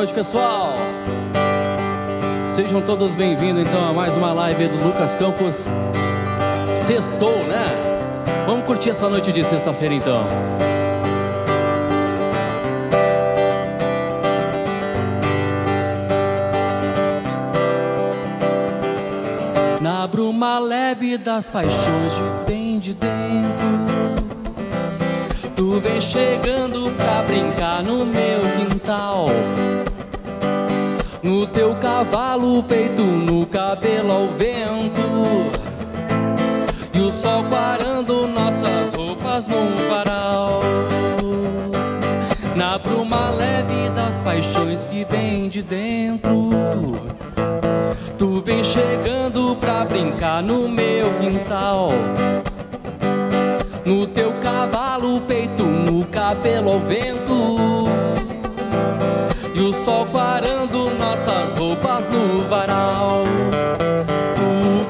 noite, pessoal. Sejam todos bem-vindos então a mais uma live do Lucas Campos. Sextou, né? Vamos curtir essa noite de sexta-feira então. Na bruma leve das paixões de bem de dentro, tu vem chegando pra brincar no meu quintal. No teu cavalo, peito no cabelo ao vento, e o sol parando nossas roupas num varal. Na bruma leve das paixões que vem de dentro, tu vem chegando pra brincar no meu quintal. No teu cavalo, peito no cabelo ao vento, e o sol parando nossas roupas no varal. Tu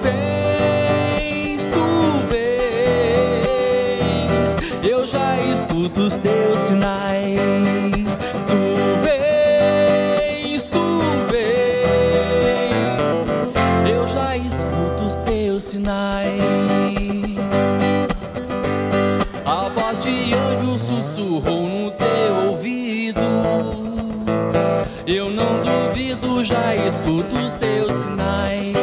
vens, eu já escuto os teus sinais. Tu vens, eu já escuto os teus sinais. A voz de anjo sussurrou no teu ouvido, eu não duvido, já escuto os teus sinais.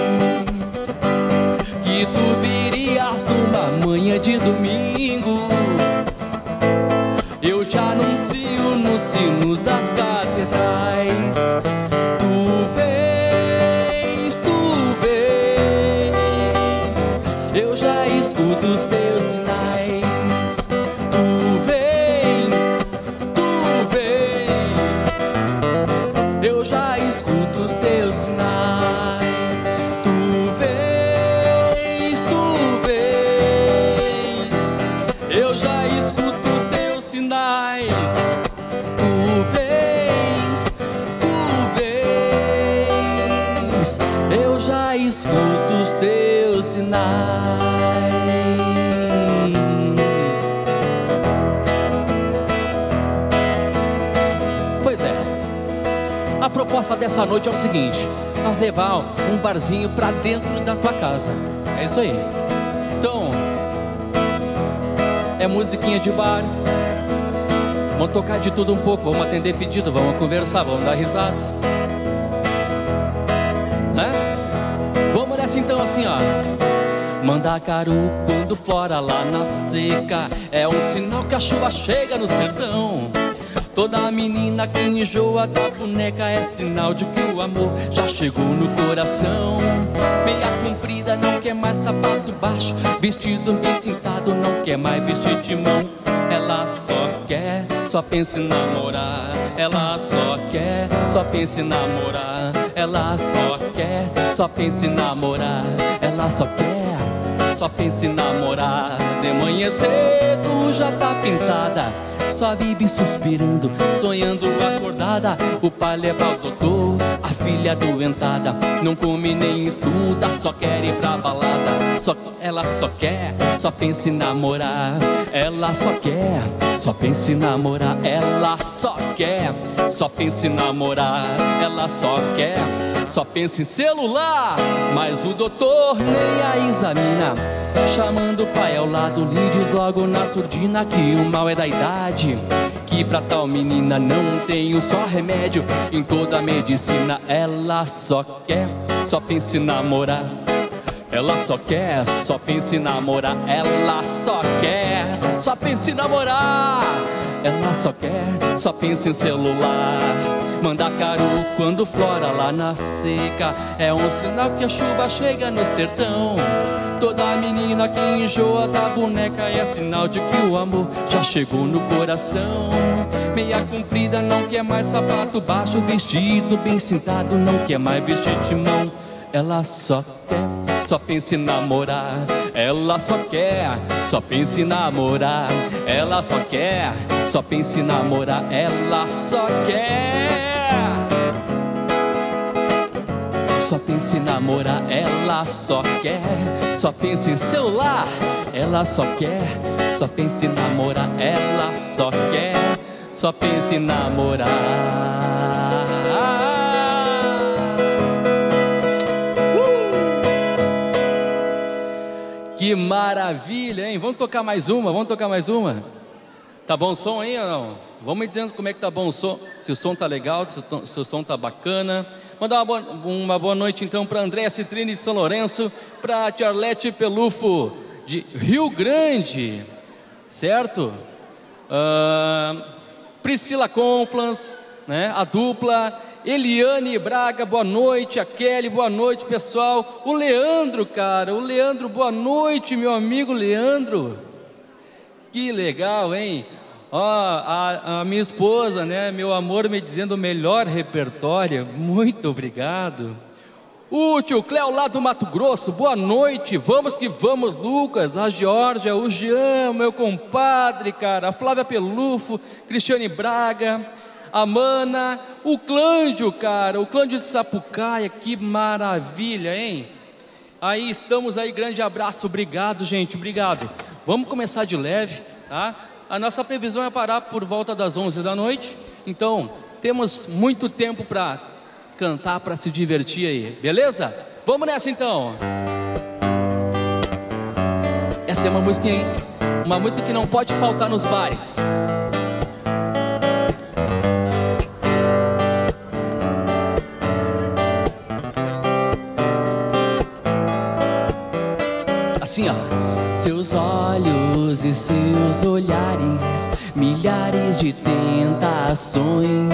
Que tu virias numa manhã de domingo, eu te anuncio nos sinos das catedrais. Tu vens, eu já escuto os teus sinais. Eu já escuto os teus sinais. Tu vens, eu já escuto os teus sinais. Tu vens, eu já escuto os teus sinais. Pois é, a proposta dessa noite é o seguinte: nós levar um barzinho pra dentro da tua casa. É isso aí. Então, é musiquinha de bar, vamos tocar de tudo um pouco, vamos atender pedido, vamos conversar, vamos dar risada, né? Vamos nessa então, assim ó. Mandacaru quando flora lá na seca, é um sinal que a chuva chega no sertão. Toda menina que enjoa da boneca é sinal de que o amor já chegou no coração. Meia comprida não quer mais sapato baixo, vestido bem cintado não quer mais vestir de mão. Ela só quer, só pensa em namorar. Ela só quer, só pensa em namorar. Ela só quer, só pensa em namorar. Ela só quer, só pensa em namorar. De manhã cedo já tá pintada, só vive suspirando, sonhando acordada. O pai leva ao doutor, a filha adoentada, não come nem estuda, só quer ir pra balada. Ela só quer, só pensa em namorar. Ela só quer, só pensa em namorar. Ela só quer, só pensa em namorar. Ela só quer, só pensa em celular. Mas o doutor nem a examina, chamando o pai ao lado, lhe diz logo na surdina que o mal é da idade, que pra tal menina não tem um só remédio em toda a medicina. Ela só quer, só pensa em namorar. Ela só quer, só pensa em namorar. Ela só quer, só pensa em namorar. Ela só quer, só pensa em celular. Mandacaru quando flora lá na seca, é um sinal que a chuva chega no sertão. Toda menina que enjoa da boneca é sinal de que o amor já chegou no coração. Meia comprida não quer mais sapato baixo, vestido bem cintado não quer mais vestir de mão. Ela só quer, só pensa em namorar. Ela só quer, só pensa em namorar. Ela só quer, só pensa em namorar. Ela só quer, só pensa em namorar. Ela só quer, só pensa em celular. Ela só quer, só pensa em namorar. Ela só quer, só pensa em namorar. maravilha, hein? Vamos tocar mais uma, vamos tocar mais uma. Tá bom o som aí ou não? Vamos me dizendo como é que tá bom o som, se o som tá legal, se o som tá bacana. Mandar uma boa noite então para Andréa Citrine de São Lourenço, para Tiarlete Pelufo de Rio Grande, certo? Priscila Conflans, né? A dupla Eliane Braga, boa noite. A Kelly, boa noite, pessoal. O Leandro, cara, o Leandro, boa noite, meu amigo Leandro. Que legal, hein? Ó, a minha esposa, né? Meu amor, me dizendo o melhor repertório. Muito obrigado. O tio Cléo lá do Mato Grosso, boa noite. Vamos que vamos, Lucas. A Georgia, o Jean, meu compadre, cara. A Flávia Pelufo, Cristiane Braga, a Mana, o Clândio, cara. O Clândio de Sapucaia, que maravilha, hein? Aí estamos aí, grande abraço. Obrigado, gente, obrigado. Vamos começar de leve, tá? A nossa previsão é parar por volta das 11 da noite. Então, temos muito tempo para cantar, para se divertir aí, beleza? Vamos nessa então. Essa é uma música que não pode faltar nos bares. Assim, ó. Seus olhos e seus olhares, milhares de tentações.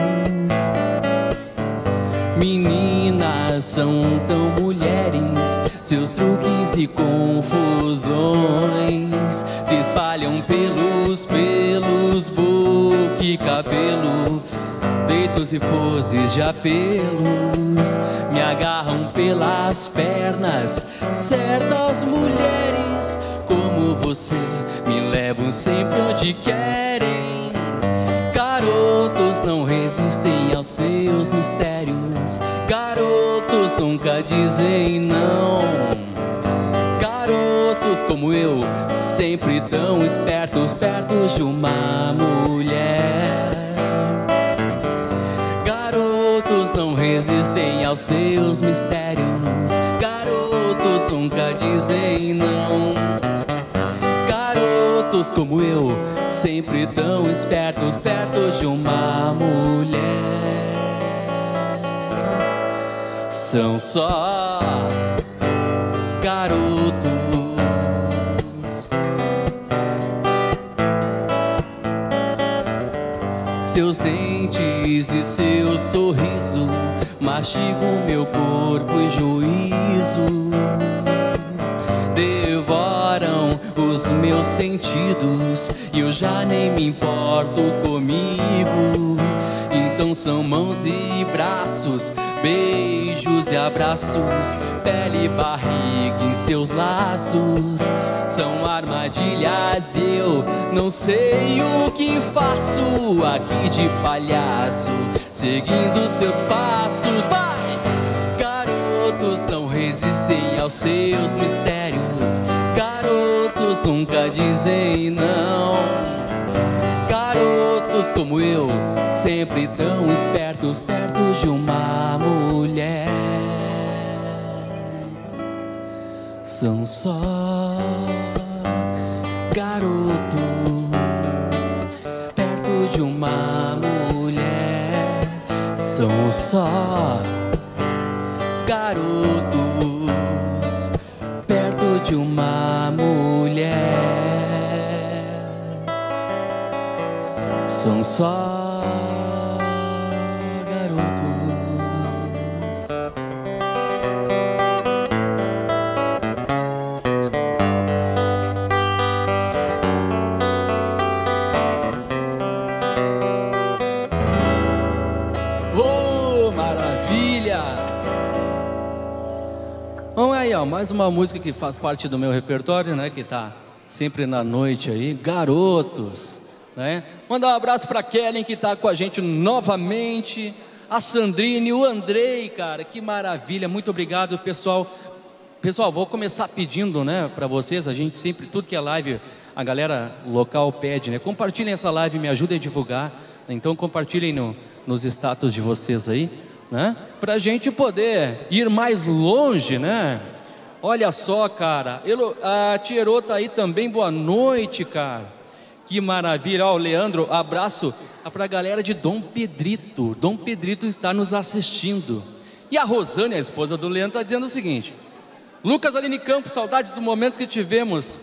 Meninas são tão mulheres, seus truques e confusões se espalham pelos boca e cabelo, peitos e poses de apelos, me agarram pelas pernas. Certas mulheres como você me levam sempre onde querem. Garotos não resistem aos seus mistérios, garotos nunca dizem não. Garotos como eu, sempre tão espertos, perto de uma mulher. Garotos não resistem aos seus mistérios, garotos nunca dizem não. Garotos como eu, sempre tão espertos, perto de uma mulher. São só garotos. Seus dentes e seu sorriso mastigam meu corpo e juízo, devoram os meus sentidos e eu já nem me importo comigo. Então são mãos e braços, beijos e abraços, pele e barriga em seus laços. São armadilhas e eu não sei o que faço aqui de palhaço, seguindo seus passos. Vai! Garotos não resistem aos seus mistérios, garotos nunca dizem não. Garotos como eu, sempre tão espertos, perto de uma mulher. São só garotos, perto de uma mulher. São só garotos, perto de uma mulher. São só garotos. Oh, maravilha! Vamos aí, ó, mais uma música que faz parte do meu repertório, né? Que tá sempre na noite aí, Garotos, né? Mandar um abraço para Kellen, que está com a gente novamente, a Sandrine, o Andrei, cara, que maravilha, muito obrigado, pessoal. Pessoal, vou começar pedindo, né, para vocês, a gente sempre, tudo que é live, a galera local pede, né, compartilhem essa live, me ajudem a divulgar, então compartilhem nos status de vocês aí, né, para a gente poder ir mais longe, né. Olha só, cara, a Tierô tá aí também, boa noite, cara. Que maravilha, ó, o Leandro, abraço pra galera de Dom Pedrito. Dom Pedrito está nos assistindo. E a Rosane, a esposa do Leandro, está dizendo o seguinte: Lucas Aline Campos, saudades dos momentos que tivemos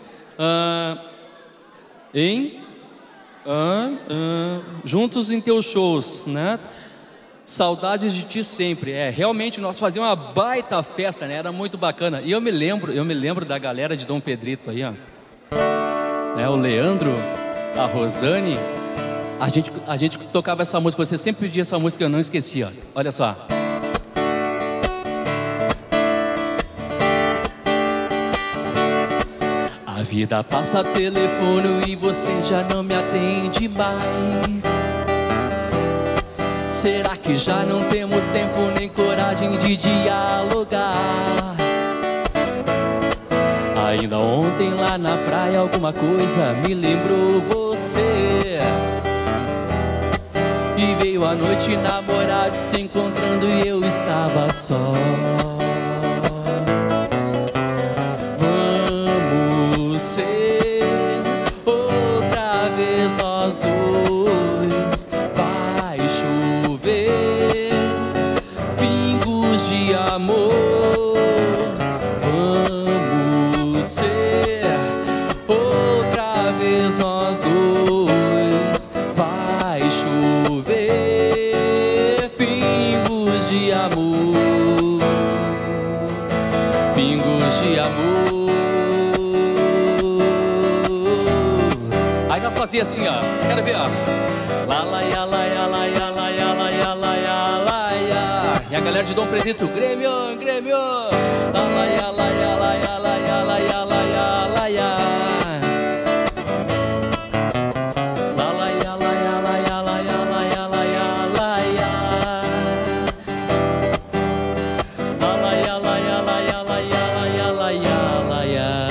juntos em teus shows, né? Saudades de ti sempre. Realmente nós fazíamos uma baita festa, né? Era muito bacana. E eu me lembro da galera de Dom Pedrito aí, ó. O Leandro, a Rosane, a gente tocava essa música. Você sempre pedia essa música, eu não esquecia. Olha só. A vida passa telefone e você já não me atende mais. Será que já não temos tempo nem coragem de dialogar? Ainda ontem lá na praia alguma coisa me lembrou você. E veio a noite, namorados se encontrando e eu estava só. Vamos ser outra vez nós dois. Vai chover pingos de amor. Vamos ser outra vez nós dois. Vai chover pingos de amor. Pingos de amor. Aí nós fazia assim, ó. Quero ver, ó. Lá, lá, ya, lá, ya, lá, ya, lá, ya, lá, ya, lá, ya, lá, ya. E a galera de Dom Pedrito, Grêmio, Grêmio. Lá, lá, ya, lá, ya, lá, ya, lá, ya, lá, ya, lá, ya, lá, ya. Lá, lá, ya, lá, ya, lá, ya, lá, ya, lá, ya, lá, ya, lá, ya. Lá, lá, ya, lá, ya, lá, ya, lá, ya, lá, ya, lá, ya, lá, ya.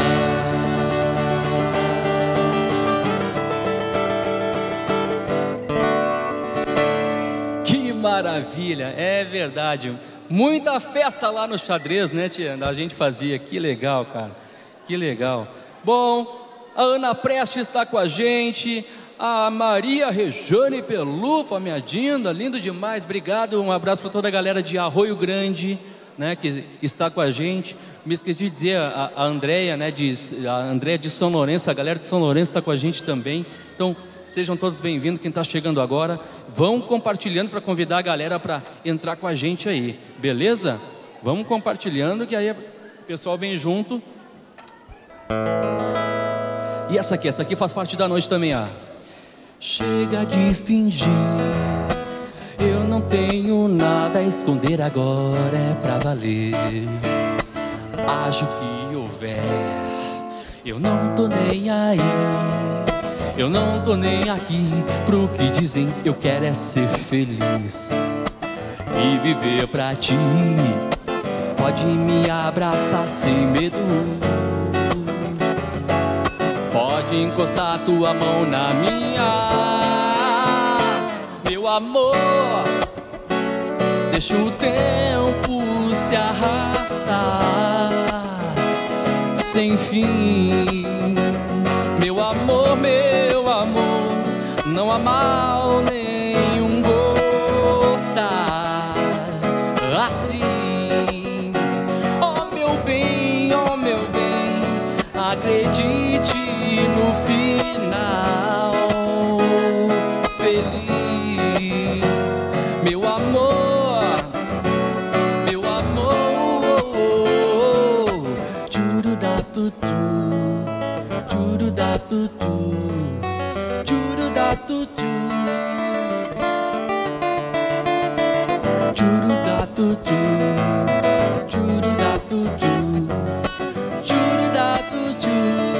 Que maravilha, é verdade. Muita festa lá no xadrez, né, tia? A gente fazia, que legal, cara. Que legal. Bom, a Ana Prestes está com a gente. A Maria Rejane Pelufa, minha Dinda, lindo demais, obrigado. Um abraço para toda a galera de Arroio Grande, né, que está com a gente. Me esqueci de dizer, a Andréia, né, a Andréia de São Lourenço, a galera de São Lourenço está com a gente também. Então, sejam todos bem-vindos, quem está chegando agora. Vão compartilhando para convidar a galera para entrar com a gente aí, beleza? Vamos compartilhando que aí o pessoal vem junto. E essa aqui faz parte da noite também, ó. Chega de fingir, eu não tenho nada a esconder agora, é pra valer. Acho que houver, eu não tô nem aí. Eu não tô nem aqui pro que dizem, eu quero é ser feliz e viver pra ti. Pode me abraçar sem medo, pode encostar tua mão na minha. Meu amor, deixa o tempo se arrastar sem fim. Meu amor, não há mal nenhum gostar assim. Oh meu bem, acredite no final feliz. Meu amor, juro da tutu, juro da tutu, juro da tutu, juro da tutu, juro da tutu, juro da tutu.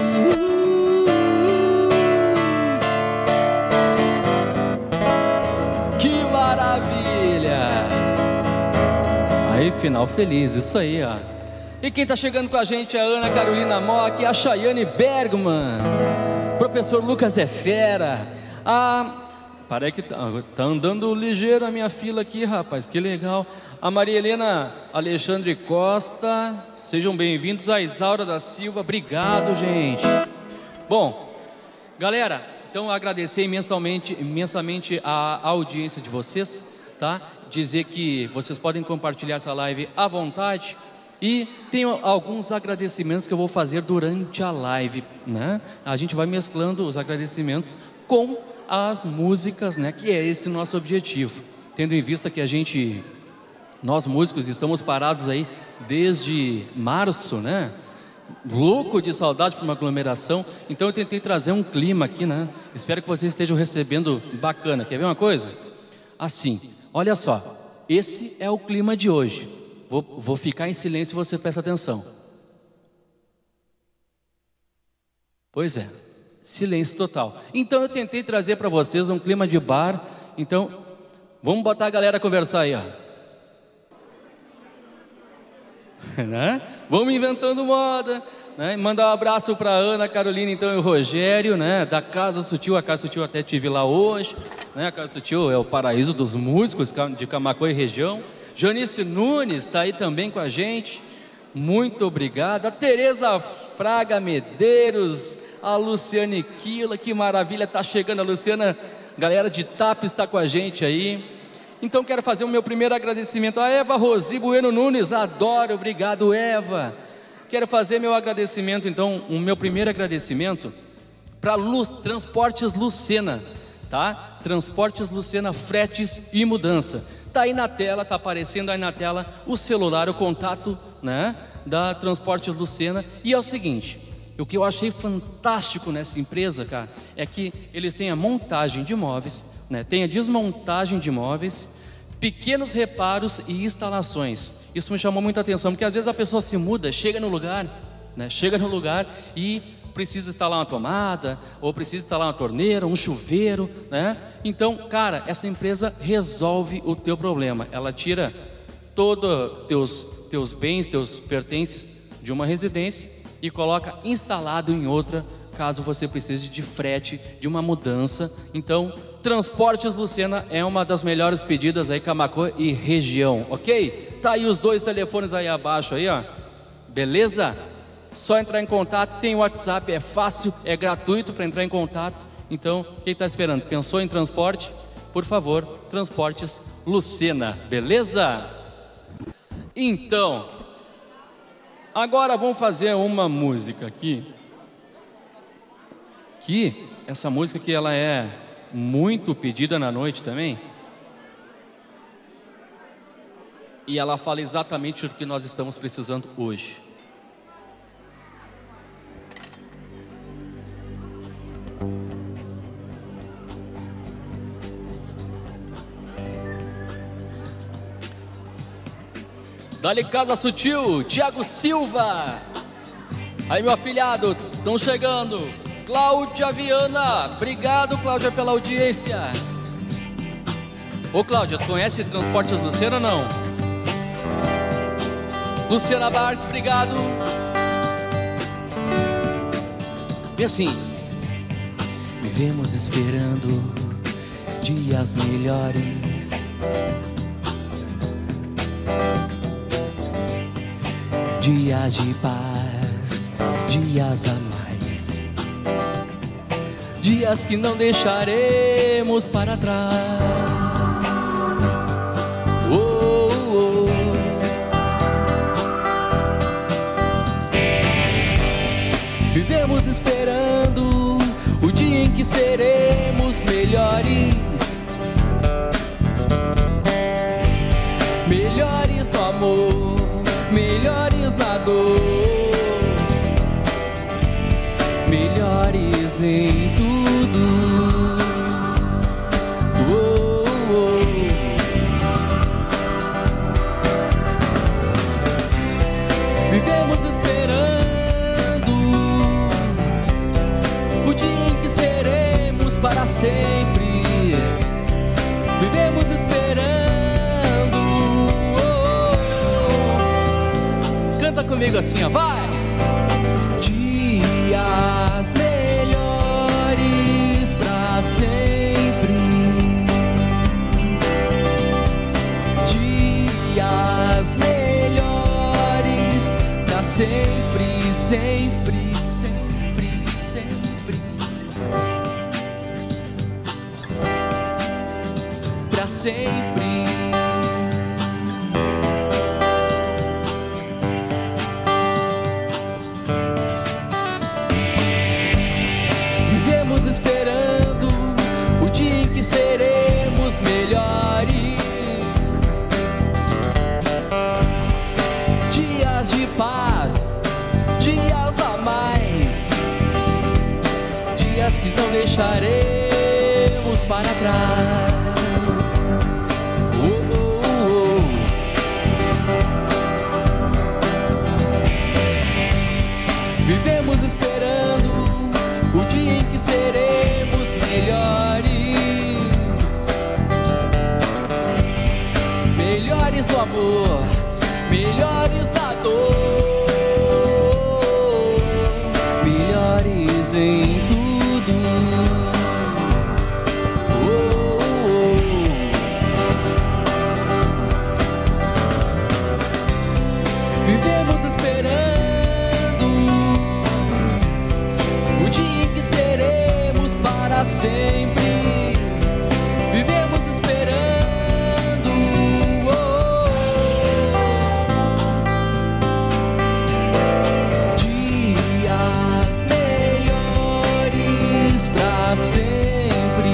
Que maravilha! Aí, final feliz, isso aí, ó. E quem tá chegando com a gente é a Ana Carolina Mock, a Chayane Bergman, professor Lucas é fera, a Parece que tá andando ligeiro a minha fila aqui, rapaz, que legal. A Maria Helena Alexandre Costa, sejam bem-vindos. A Isaura da Silva, obrigado, gente. Bom, galera, então agradecer imensamente a audiência de vocês, tá? Dizer que vocês podem compartilhar essa live à vontade. E tenho alguns agradecimentos que eu vou fazer durante a live, né? A gente vai mesclando os agradecimentos com as músicas, né? Que é esse o nosso objetivo. Tendo em vista que nós músicos estamos parados aí desde março, né? Louco de saudade por uma aglomeração. Então eu tentei trazer um clima aqui, né? Espero que vocês estejam recebendo bacana. Quer ver uma coisa? Assim, olha só. Esse é o clima de hoje. Vou ficar em silêncio e você presta atenção. Pois é, silêncio total. Então eu tentei trazer para vocês um clima de bar. Então, vamos botar a galera a conversar aí, ó. Né? Vamos inventando moda, né? Mandar um abraço para Ana, Carolina, então, e o Rogério, né? Da Casa Sutil. A Casa Sutil até estive lá hoje, né? A Casa Sutil é o paraíso dos músicos de Camaquã e região. Janice Nunes está aí também com a gente, muito obrigado. A Tereza Fraga Medeiros, a Luciane Quila, que maravilha, está chegando a Luciana, galera de TAP está com a gente aí. Então quero fazer o meu primeiro agradecimento a Eva Rosi Bueno Nunes, adoro, obrigado Eva. Quero fazer meu agradecimento, então, o meu primeiro agradecimento para Transportes Lucena, tá? Transportes Lucena, fretes e mudança. Tá aí na tela, tá aparecendo aí na tela o celular, o contato, né, da Transportes Lucena. E é o seguinte, o que eu achei fantástico nessa empresa, cara, é que eles têm a montagem de móveis, né, tem a desmontagem de móveis, pequenos reparos e instalações. Isso me chamou muita atenção, porque às vezes a pessoa se muda, chega no lugar, né, e precisa instalar uma tomada, ou precisa instalar uma torneira, um chuveiro, né? Então, cara, essa empresa resolve o teu problema. Ela tira todos teus bens, teus pertences de uma residência e coloca instalado em outra, caso você precise de frete, de uma mudança. Então, Transportes Lucena é uma das melhores pedidas aí, Camaquã e região, ok? Tá aí os dois telefones aí abaixo aí, ó. Beleza? Só entrar em contato, tem o WhatsApp, é fácil, é gratuito para entrar em contato. Então, quem está esperando? Pensou em transporte? Por favor, Transportes Lucena, beleza? Então, agora vamos fazer uma música aqui. Essa música que ela é muito pedida na noite também. E ela fala exatamente o que nós estamos precisando hoje. Dali Casa Sutil, Thiago Silva. Aí, meu afilhado, estão chegando. Cláudia Viana, obrigado, Cláudia, pela audiência. Ô, Cláudia, tu conhece Transportes Lucena ou não? Luciana Bartz, obrigado. E assim, vivemos esperando dias melhores, dias de paz, dias a mais, dias que não deixaremos para trás. Oh, oh. Vivemos esperando o dia em que seremos melhores, melhores no amor, melhores na dor, melhores em tudo. Oh, oh. Vivemos esperando o dia em que seremos para sempre. Vivemos esperando. Canta comigo assim, ó, vai! Dias melhores pra sempre. dias melhores pra sempre, sempre, sempre, sempre, pra sempre. Vivemos esperando o dia em que seremos melhores. Dias de paz, dias a mais, dias que não deixaremos para trás. Vivemos esperando o dia em que seremos melhores, melhores no amor, melhores na dor, melhores em tudo. Vivemos esperando o dia em que seremos para sempre. Vivemos esperando dias melhores para sempre.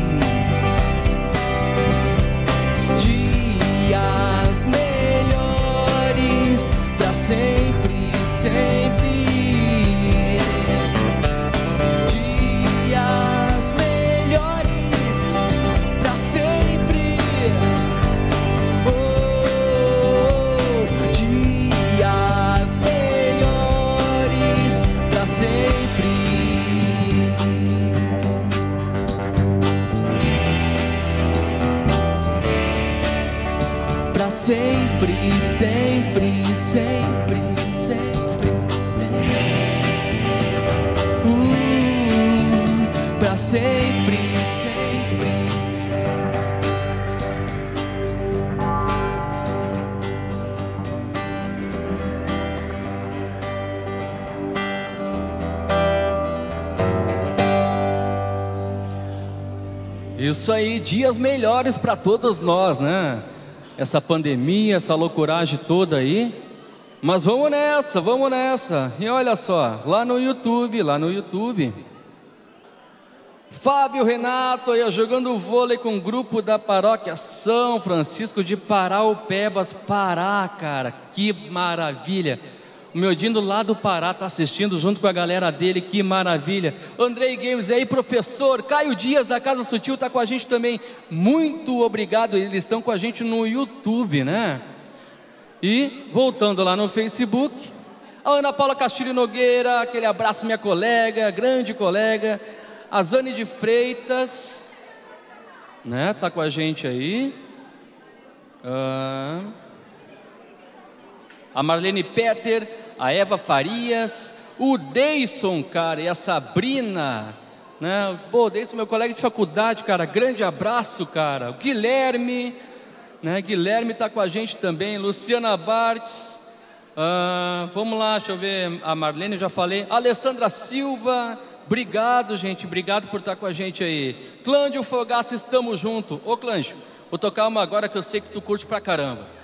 Dias melhores para sempre, sempre. Dias melhores para sempre. Oh, dias melhores para sempre. Para sempre, sempre, sempre, sempre, sempre. Para sempre, sempre. Isso aí, dias melhores para todos nós, né? Essa pandemia, essa loucuragem toda aí. Mas vamos nessa, vamos nessa. E olha só, lá no YouTube, Fábio Renato aí jogando vôlei com o grupo da paróquia São Francisco de Paraupebas, Pará, cara, que maravilha. O meu Dindo lá do Pará tá assistindo junto com a galera dele, que maravilha. Andrei Games aí, professor. Caio Dias da Casa Sutil tá com a gente também. Muito obrigado, eles estão com a gente no YouTube, né? E voltando lá no Facebook, a Ana Paula Castilho Nogueira, aquele abraço, minha colega, grande colega. A Zane de Freitas, né? Tá com a gente aí. A Marlene Peter, a Eva Farias, o Deison, cara, e a Sabrina, né? Pô, o Deison, meu colega de faculdade, cara, grande abraço, cara. O Guilherme, né? Guilherme tá com a gente também. Luciana Bartz, vamos lá, deixa eu ver. A Marlene, eu já falei. Alessandra Silva, obrigado, gente, obrigado por estar com a gente aí. Clândio Fogaça, estamos junto. Ô, Clândio, vou tocar uma agora que eu sei que tu curte pra caramba.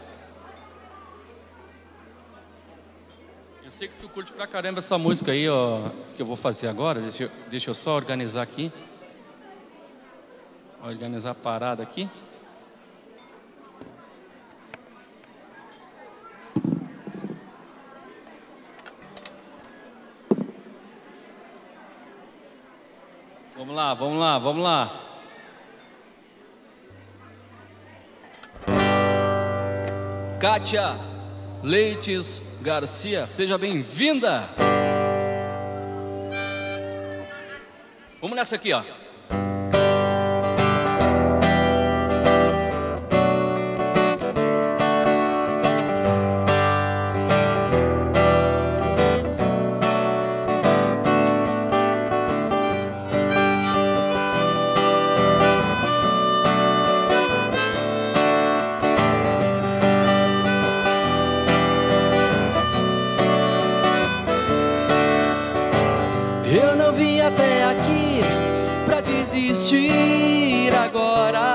Eu sei que tu curte pra caramba essa música aí, ó, que eu vou fazer agora. Deixa eu só organizar aqui. Organizar a parada aqui. Vamos lá, vamos lá, vamos lá. Kátia Leites Garcia, seja bem-vinda. Vamos nessa aqui, ó. desistir agora.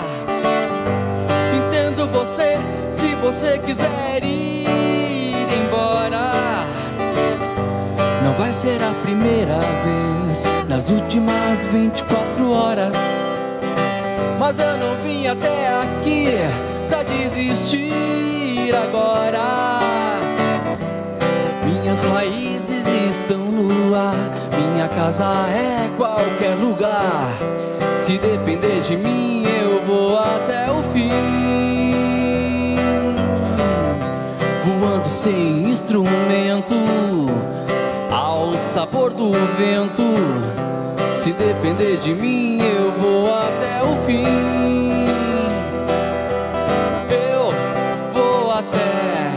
Entendo você, se você quiser ir embora. Não vai ser a primeira vez nas últimas 24 horas, mas eu não vim até aqui pra desistir agora. Minhas raízes estão no ar, minha casa é qualquer lugar. Se depender de mim, eu vou até o fim. Voando sem instrumento, ao sabor do vento. Se depender de mim, eu vou até o fim. Eu vou até.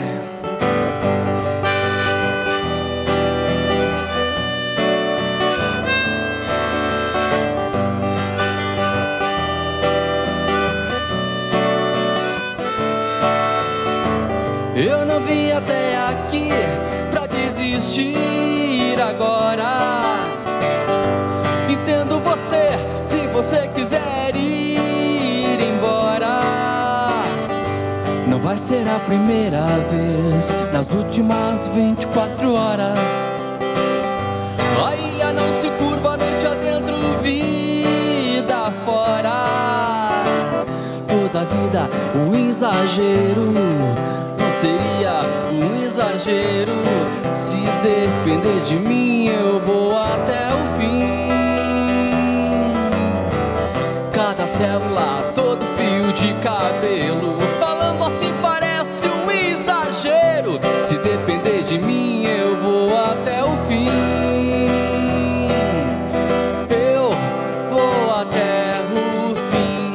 Eu não vim até aqui pra desistir agora. Entendo você, se você quiser ir embora. Não vai ser a primeira vez nas últimas 24 horas. A ilha não se curva noite adentro, vida fora. Toda vida um exagero, não seria um exagero. Se depender de mim, eu vou até o fim. Cada célula, todo fio de cabelo, falando assim parece um exagero. Se depender de mim, eu vou até o fim. Eu vou até o fim.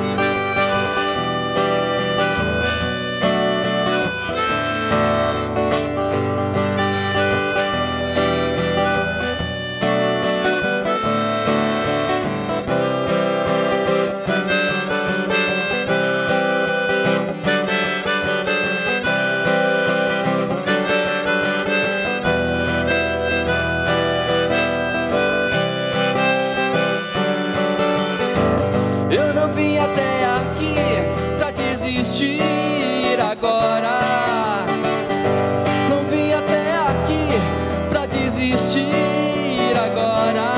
Eu não vim até aqui pra desistir agora. Não vim até aqui pra desistir agora.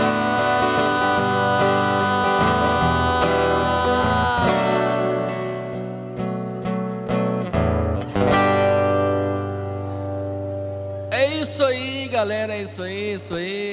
É isso aí, galera, é isso aí, isso aí.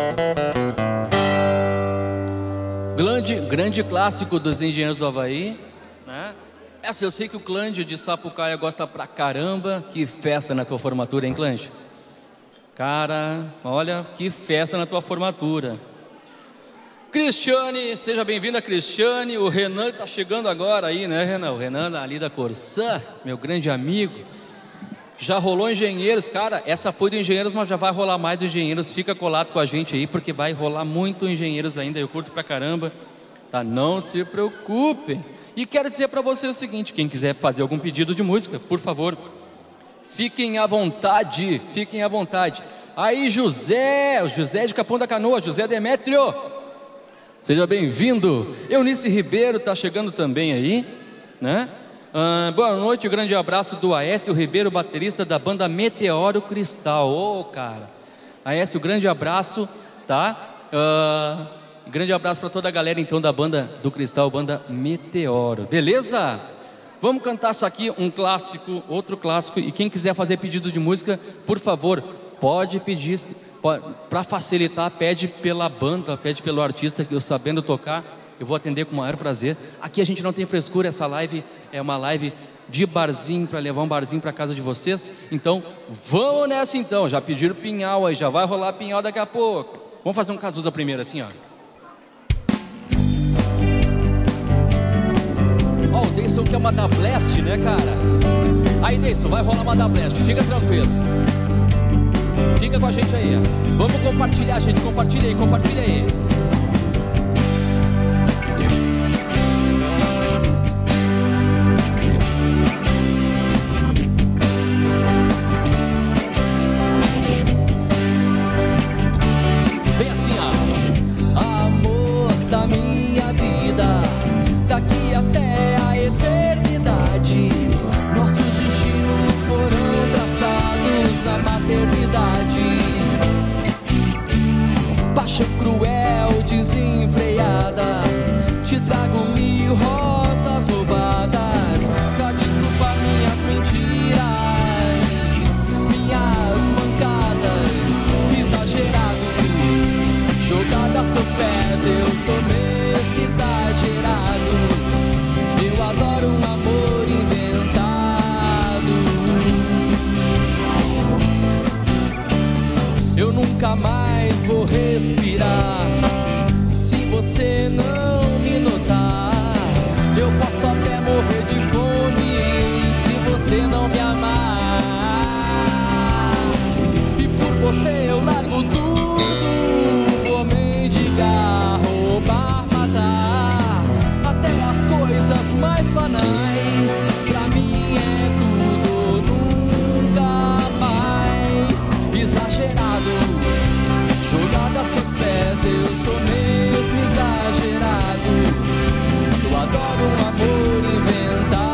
Grande clássico dos Engenheiros do Havaí, né? Essa eu sei que o Clândio de Sapucaia gosta pra caramba. Que festa na tua formatura, hein, Clândio? Cara, olha, que festa na tua formatura. Cristiane, seja bem-vinda, Cristiane. O Renan tá chegando agora aí, né, Renan? O Renan ali da Corsã, meu grande amigo. Já rolou Engenheiros, cara, essa foi do Engenheiros, mas já vai rolar mais do Engenheiros. Fica colado com a gente aí, porque vai rolar muito Engenheiros ainda. Eu curto pra caramba, tá? Não se preocupem. E quero dizer pra vocês o seguinte: quem quiser fazer algum pedido de música, por favor, fiquem à vontade, fiquem à vontade. Aí, José, o José de Capão da Canoa, José Demétrio, seja bem-vindo. Eunice Ribeiro tá chegando também aí, né? Boa noite, um grande abraço do Aécio Ribeiro, baterista da banda Meteoro Cristal. Ô, cara, Aécio, grande abraço, tá? Grande abraço para toda a galera então da banda do Cristal, banda Meteoro, beleza? Vamos cantar isso aqui, um clássico, outro clássico. E quem quiser fazer pedido de música, por favor, pode pedir, para facilitar, pede pela banda, pede pelo artista, que eu sabendo tocar, eu vou atender com o maior prazer. Aqui a gente não tem frescura, essa live é uma live de barzinho, para levar um barzinho para casa de vocês. Então, vamos nessa então. Já pediram pinhal aí, já vai rolar pinhal daqui a pouco. Vamos fazer um Cazuza primeiro assim, ó. Ó, o Deison quer uma da Blast, né, cara? Aí, Deison, vai rolar uma da Blast, fica tranquilo. Fica com a gente aí, ó. Vamos compartilhar, gente, compartilha aí, compartilha aí. Vem assim, ó. Amor da minha saudade, paixão cruel, desenfreada. Te trago 1000 rosas roubadas pra desculpar minhas mentiras, minhas mancadas, exagerado. Jogada a seus pés, eu sou mesmo exagerado. Eu adoro um amor inventado. Eu nunca mais vou respirar se você não me notar. Eu posso até morrer de fome se você não me amar. E por você eu largo tudo, vou mendigar, roubar, matar, até as coisas mais banais. Pra mim é tudo ou nunca mais. Exagerado, jogado a seus pés, eu sou mesmo exagerado. Eu adoro um amor inventado.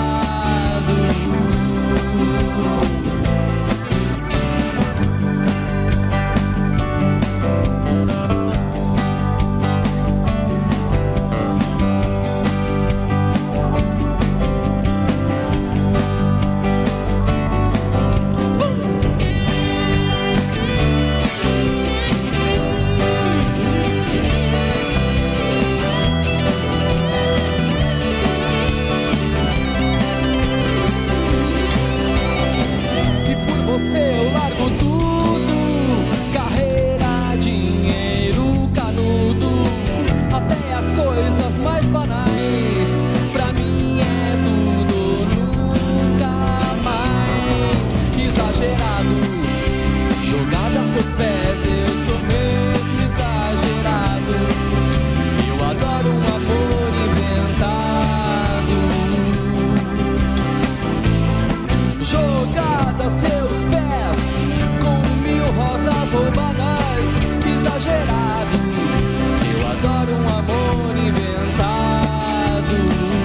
Eu largo tudo, carreira, dinheiro, canudo, até as coisas mais banais. Pra mim é tudo ou nunca mais. Exagerado, jogado a seus pés, eu sou mesmo exagerado. Eu adoro um amor inventado. Jogado aos seus pés, com 1000 rosas roubadas, exagerado. Eu adoro um amor inventado.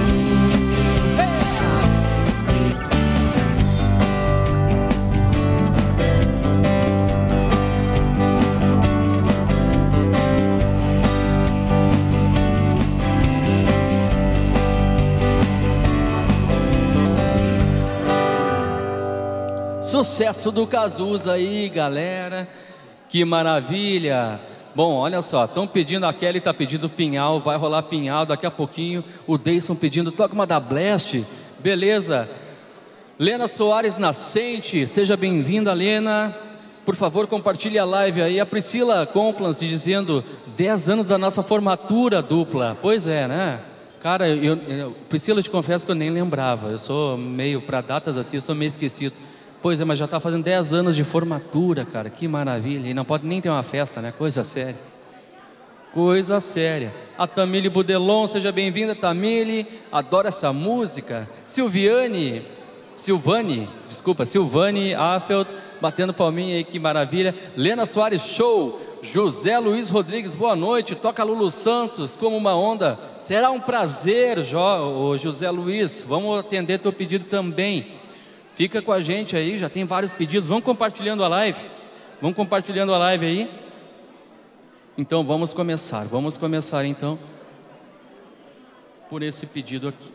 Sucesso do Cazuza aí, galera. Que maravilha. Bom, olha só, estão pedindo, a Kelly está pedindo Pinhal, vai rolar Pinhal daqui a pouquinho. O Deison pedindo, toca uma da Blast. Beleza. Lena Soares Nascente, seja bem-vinda, Lena. Por favor, compartilhe a live aí. A Priscila Conflans dizendo 10 anos da nossa formatura dupla. Pois é, né? Cara, Priscila, eu te confesso que eu nem lembrava. Eu sou meio, para datas assim, eu sou meio esquecido. Pois é, mas já está fazendo 10 anos de formatura, cara, que maravilha. E não pode nem ter uma festa, né? Coisa séria. Coisa séria. A Tamile Budelon, seja bem-vinda, Tamile. Adoro essa música. Silvane Affeld, batendo palminha aí, que maravilha. Lena Soares, show. José Luiz Rodrigues, boa noite. Toca Lulu Santos, como uma onda. Será um prazer, José Luiz. Vamos atender teu pedido também. Fica com a gente aí, já tem vários pedidos. Vamos compartilhando a live. Vamos compartilhando a live aí. Então vamos começar então por esse pedido aqui.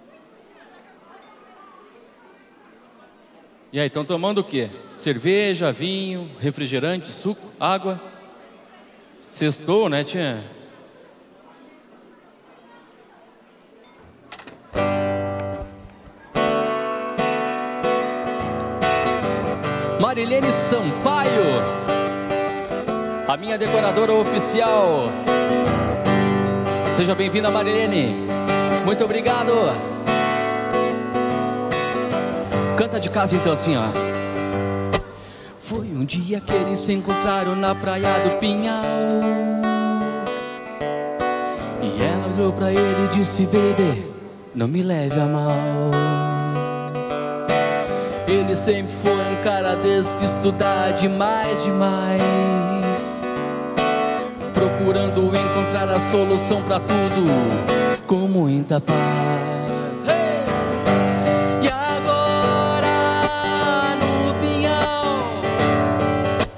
E aí, estão tomando o quê? Cerveja, vinho, refrigerante, suco, água? Sextou, né, tia? Marilene Sampaio, a minha decoradora oficial. Seja bem-vinda, Marilene. Muito obrigado. Canta de casa então assim, ó. Foi um dia que eles se encontraram na praia do Pinhal, e ela olhou pra ele e disse: baby, não me leve a mal. Ele sempre foi um cara desse que estuda demais, procurando encontrar a solução pra tudo com muita paz. Hey! E agora no Pinhal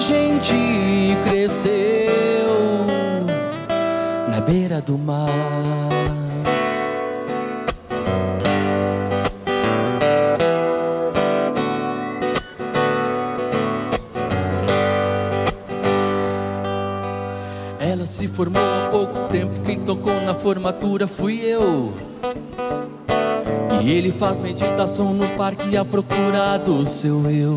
gente cresceu na beira do mar. Ela se formou há pouco tempo, quem tocou na formatura fui eu. E ele faz meditação no parque à procura do seu eu.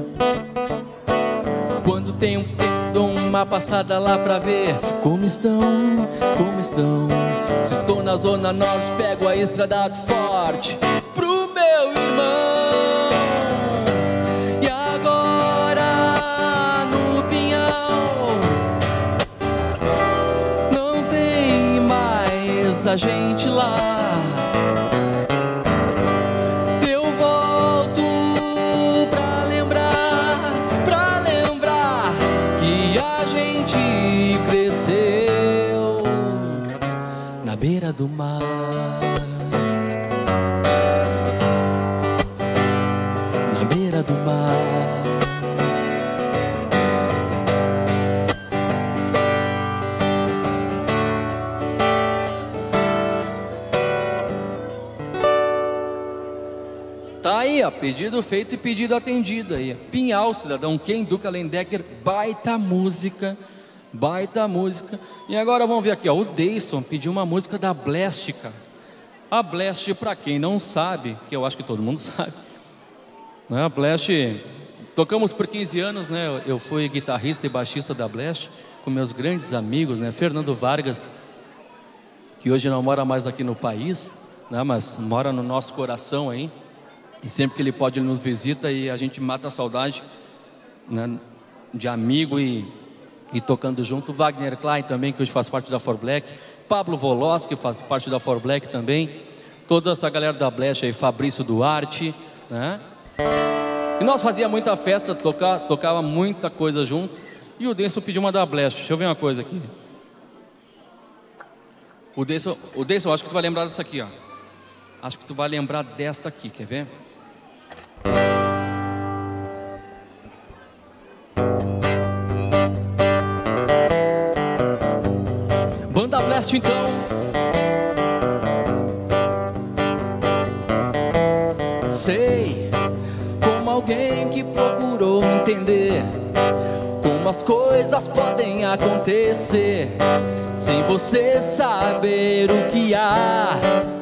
Quando tem um tempo, dou uma passada lá pra ver como estão, como estão. Se estou na zona norte, pego a estrada do forte pro meu irmão. E agora no Pinhal não tem mais a gente lá. Beira do mar, na beira do mar. Tá aí, ó, pedido feito e pedido atendido aí. Pinhal, cidadão Ken Duca Lendecker, baita música. Baita música. E agora vamos ver aqui, ó, o Deison pediu uma música da Blast, cara. A Blast, pra quem não sabe, que eu acho que todo mundo sabe, né? A Blast, tocamos por 15 anos, né? Eu fui guitarrista e baixista da Blast, com meus grandes amigos, né? Fernando Vargas, que hoje não mora mais aqui no país, né? Mas mora no nosso coração aí. E sempre que ele pode, ele nos visita e a gente mata a saudade, né? De amigo e tocando junto. Wagner Klein também, que hoje faz parte da For Black. Pablo Volos, que faz parte da For Black também. Toda essa galera da Blast aí, Fabrício Duarte, né? E nós fazia muita festa, tocava muita coisa junto. E o Deison pediu uma da Blast. Deixa eu ver uma coisa aqui. O Deison, acho que tu vai lembrar dessa aqui, ó. Acho que tu vai lembrar desta aqui, quer ver? Banda Blast, então. Sei, como alguém que procurou entender como as coisas podem acontecer sem você saber o que há.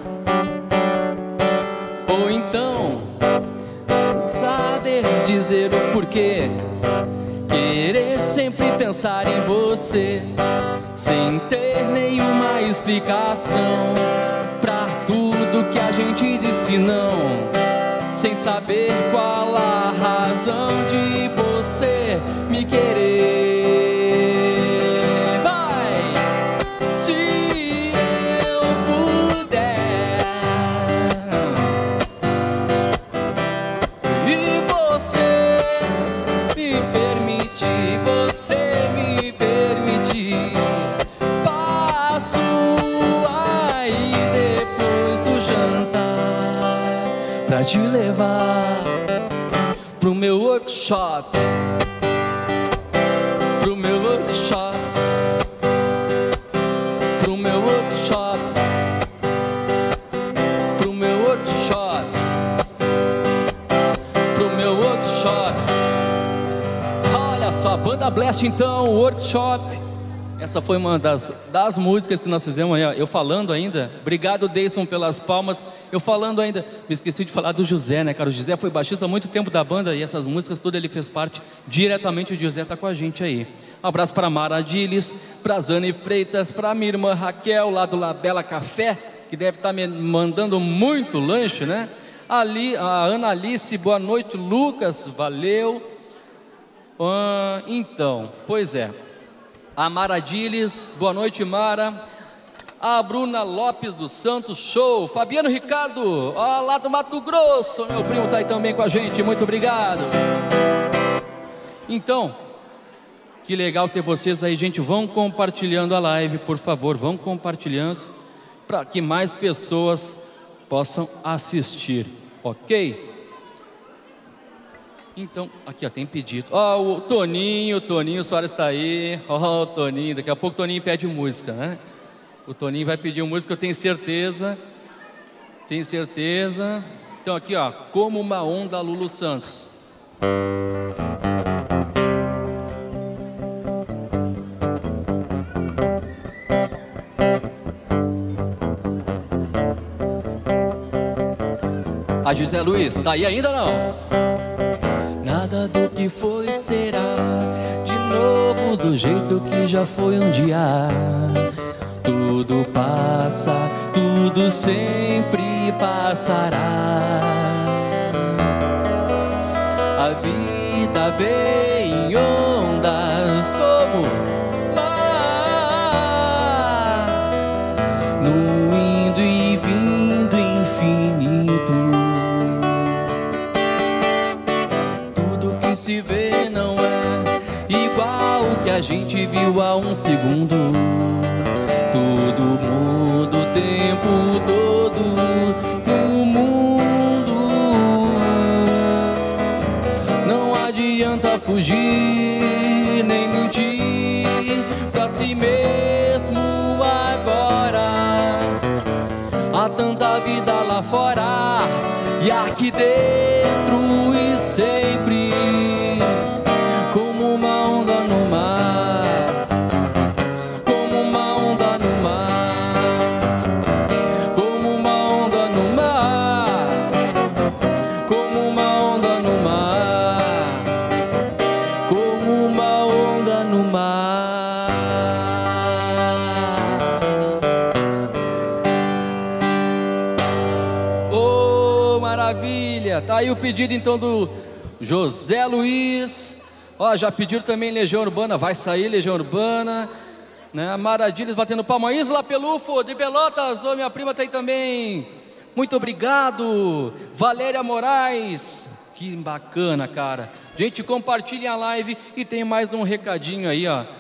Ou então saber dizer o porquê, querer sempre pensar em você sem ter nenhuma explicação pra tudo que a gente disse não, sem saber qual a razão de você me querer. Vai! Se eu puder e você me permitir, você me permitir, passo aí depois do jantar pra te levar pro meu workshop, pro meu workshop, pro meu workshop, pro meu workshop, pro meu workshop. Olha só, Banda Blast então, workshop. Essa foi uma das músicas que nós fizemos aí, ó. Eu falando ainda, obrigado Deison pelas palmas. Eu falando ainda, me esqueci de falar do José, né, cara? O José foi baixista há muito tempo da banda e essas músicas todas ele fez parte diretamente. O José tá com a gente aí. Um abraço para Mara Diles, para Zane Freitas, para minha irmã Raquel, lá do Labela Café, que deve estar me mandando muito lanche, né? Ali, a Ana Alice, boa noite. Lucas, valeu. Então, pois é. A Mara Diles, boa noite Mara. A Bruna Lopes dos Santos, show. Fabiano Ricardo, ó, lá do Mato Grosso, meu primo tá aí também com a gente, muito obrigado. Então, que legal ter vocês aí, gente. Vão compartilhando a live, por favor, vão compartilhando para que mais pessoas possam assistir, ok? Então, aqui ó, tem pedido. Ó, o Toninho Soares está aí. Ó, o Toninho, daqui a pouco o Toninho pede música, né? O Toninho vai pedir música, eu tenho certeza. Tenho certeza. Então aqui ó, Como uma Onda, Lulu Santos. A José Luiz, tá aí ainda não? Nada do que foi será de novo do jeito que já foi um dia. Tudo passa, tudo sempre passará. A vida vem em ondas como mar, no indo e vindo infinito. Tudo que se vê não é igual o que a gente viu há um segundo. Tudo muda o tempo todo no mundo. Não adianta fugir nem mentir pra si mesmo agora. Há tanta vida lá fora e aqui dentro e sempre como uma onda no mar. Tá aí o pedido então do José Luiz. Ó, já pediram também Legião Urbana, vai sair Legião Urbana, né? Maravilhas batendo palma. Isla Pelufo de Pelotas, ô, minha prima tá aí também. Muito obrigado. Valéria Moraes, que bacana, cara. Gente, compartilhem a live e tem mais um recadinho aí, ó,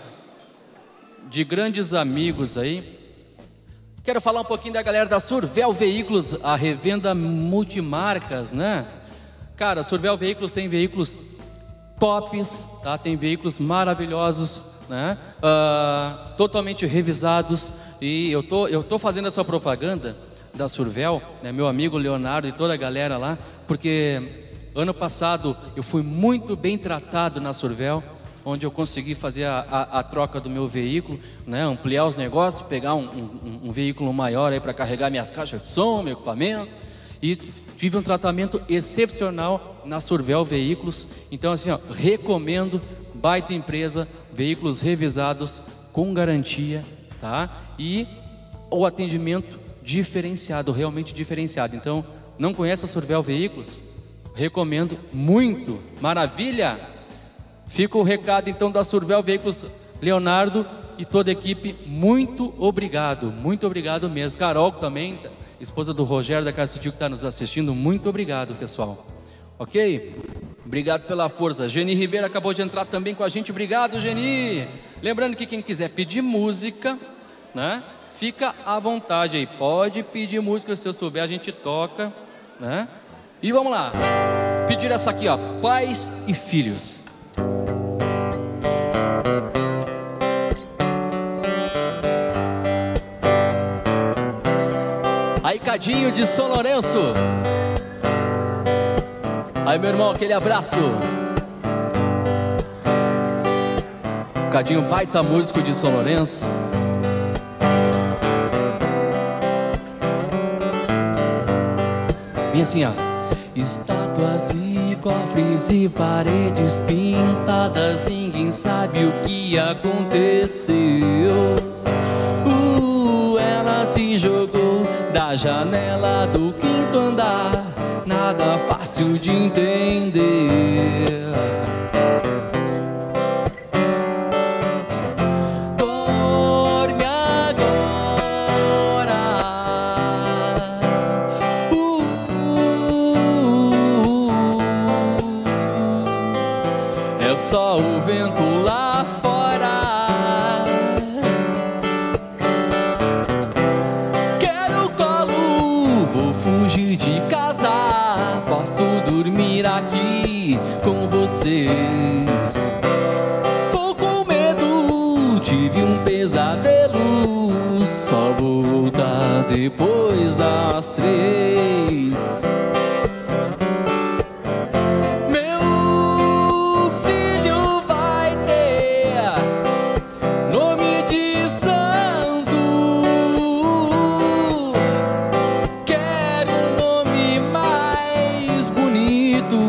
de grandes amigos aí. Quero falar um pouquinho da galera da Survel Veículos, a revenda multimarcas, né? Cara, a Survel Veículos tem veículos tops, tá? Tem veículos maravilhosos, né? Totalmente revisados. E eu tô fazendo essa propaganda da Survel, né? Meu amigo Leonardo e toda a galera lá, porque ano passado eu fui muito bem tratado na Survel, onde eu consegui fazer a troca do meu veículo, né? Ampliar os negócios, pegar um veículo maior aí para carregar minhas caixas de som, meu equipamento, e tive um tratamento excepcional na Survel Veículos. Então assim, ó, recomendo, baita empresa, veículos revisados com garantia, tá? E o atendimento diferenciado, realmente diferenciado. Então, não conhece a Survel Veículos? Recomendo muito, maravilha! Fica o recado então da Survel Veículos, Leonardo e toda a equipe, muito obrigado mesmo. Carol também, esposa do Rogério da Casa Sutil, que está nos assistindo, muito obrigado, pessoal. Ok? Obrigado pela força. Geni Ribeiro acabou de entrar também com a gente, obrigado, Geni. Lembrando que quem quiser pedir música, né, fica à vontade aí, pode pedir música, se eu souber a gente toca, né? E vamos lá, pedir essa aqui, ó, Pais e Filhos. Aí, Cadinho de São Lourenço. Aí, meu irmão, aquele abraço. Cadinho, baita músico de São Lourenço. Bem assim, ó. Estátuas e cofres e paredes pintadas, ninguém sabe o que aconteceu. Ela se jogou da janela do quinto andar, nada fácil de entender. Dorme agora. É só o vento lá fora. Fugir de casa, posso dormir aqui com você. vez. Estou com medo, tive um pesadelo, só vou voltar depois das 3. Meu filho vai ter nome de santo. Quero um nome mais bonito.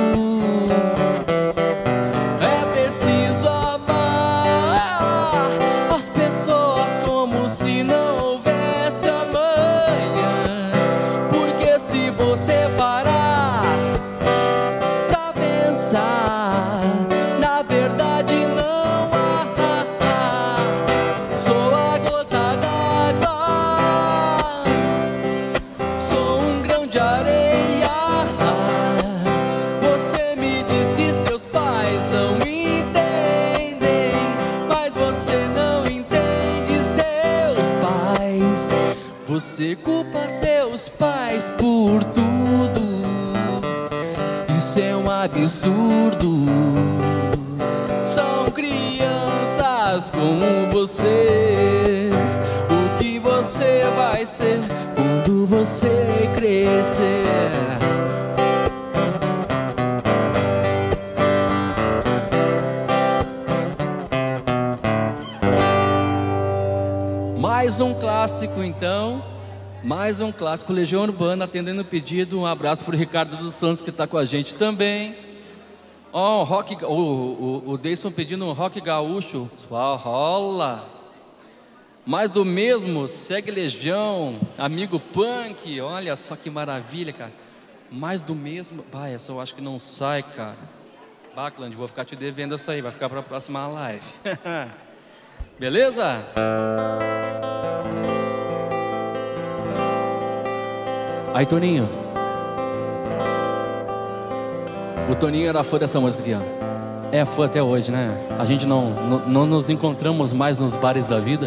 É preciso amar as pessoas como se não houvesse amanhã. Porque se você parar pra pensar, na verdade não há. Sou a gota d'água, sou um grão de areia. Você me diz que seus pais não entendem, mas você não entende seus pais. Você culpa seus pais por tudo. Isso é um absurdo. São crianças como vocês. O que você vai ser quando você crescer? Mais um clássico então, mais um clássico. Legião Urbana atendendo o pedido. Um abraço para o Ricardo dos Santos que está com a gente também. Ó, o Deison pedindo um rock gaúcho. Rola. Mais do mesmo, segue Legião, amigo punk. Olha só que maravilha, cara. Mais do mesmo. Essa eu acho que não sai, cara. Backland, vou ficar te devendo essa aí, vai ficar para a próxima live. Beleza? Aí, Toninho. O Toninho era fã dessa música aqui, ó. É fã até hoje, né? A gente não nos encontramos mais nos bares da vida.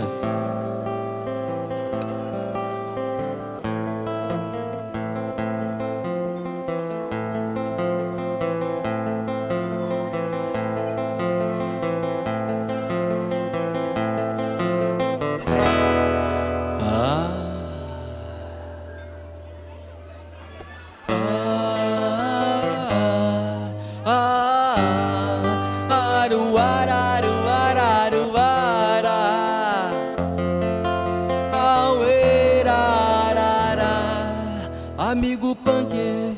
Amigo punk,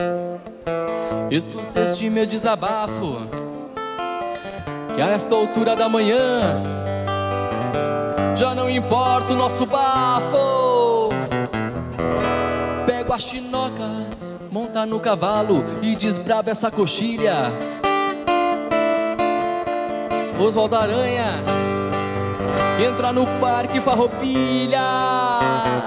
escuta este meu desabafo, que a esta altura da manhã já não importa o nosso bafo. Pego a chinoca, monta no cavalo e desbrava essa coxilha. Oswaldo Aranha entra no Parque Farroupilha.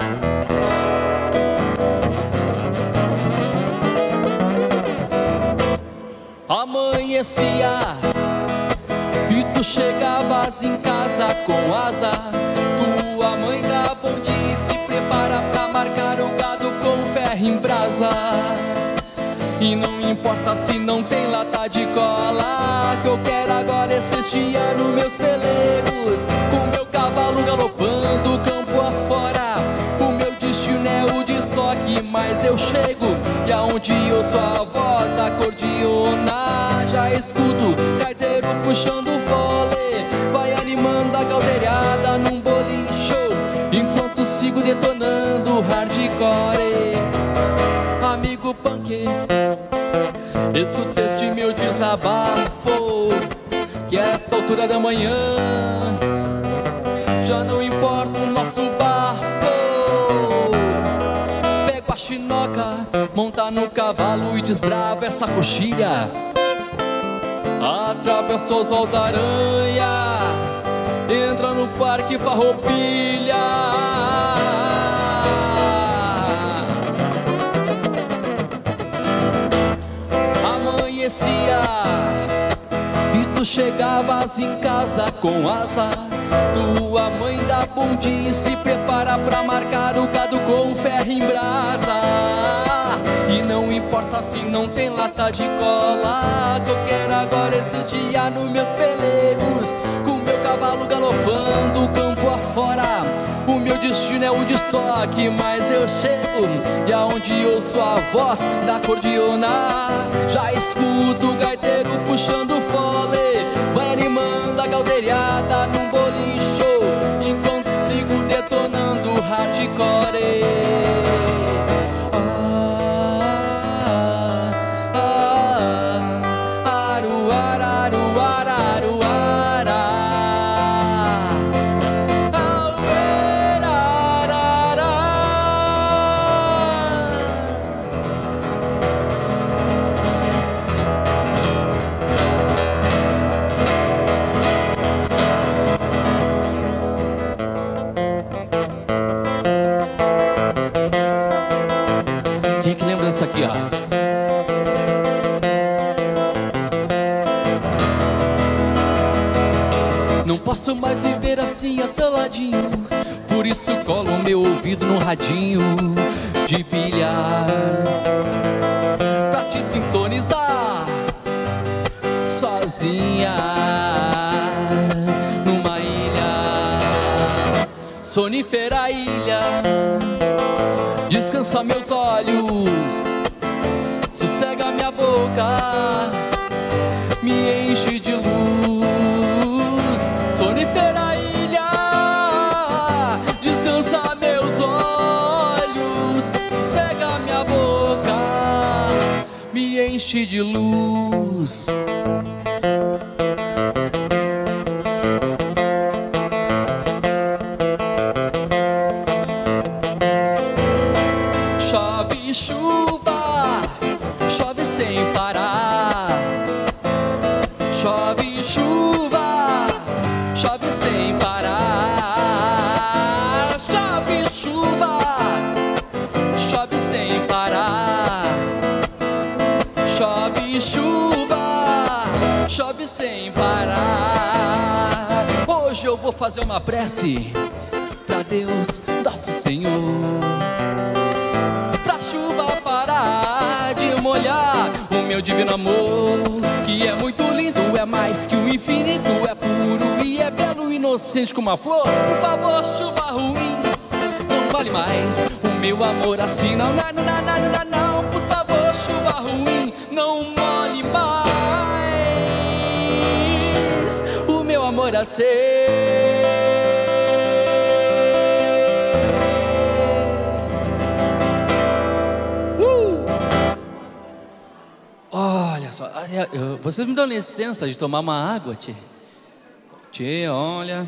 Amanhecia e tu chegavas em casa com asa. Tua mãe dá bom dia e se prepara pra marcar o gado com ferro em brasa. E não importa se não tem lata de cola, que eu quero agora esse dia nos meus pelegos, com meu cavalo galopando campo afora. O meu destino é o de estoque, mas eu chego e aonde eu sou a voz da acordeona, já escuto carteiro puxando fole, vai animando a caldeirada num boliche show, enquanto sigo detonando hardcore. Amigo punk, escuta este meu desabafo, que a esta altura da manhã já não importa o nosso bafo. Pego a chinoca, monta no cavalo e desbrava essa coxilha. Atravessa Oswaldo Aranha, entra no Parque Farroupilha. Amanhecia e tu chegavas em casa com asa. Tua mãe dá bom dia e se prepara pra marcar o gado com ferro em brasa. E não importa se não tem lata de cola, que eu quero agora esse dia nos meus pelegos, com meu cavalo galopando o campo afora. O meu destino é o de estoque, mas eu chego, e aonde ouço a voz da acordeona, já escuto o gaiteiro puxando o fole, vai animando a galdeirada num bolicho, enquanto sigo detonando o hardcore. Quem é que lembra disso aqui, ó? Não posso mais viver assim, assoladinho, por isso colo meu ouvido no radinho de bilhar, pra te sintonizar sozinha numa ilha, sonífera ilha. Descansa meus olhos, sossega minha boca, me enche de luz. Sonífera ilha, descansa meus olhos, sossega minha boca, me enche de luz. Chove chuva, chove sem parar. Chove chuva, chove sem parar. Chove chuva, chove sem parar. Chove chuva, chove sem parar. Hoje eu vou fazer uma prece pra Deus, nosso Senhor, pra chuva parar de molhar o meu divino amor, que é muito lindo, é mais que o infinito, é puro e é belo, inocente como a flor. Por favor, chuva ruim, não vale mais o meu amor assim, não, não, não, não, não, não. Por favor, chuva ruim, não molhe mais o meu amor assim. Olha só, vocês me dão licença de tomar uma água, tchê? Tchê, olha.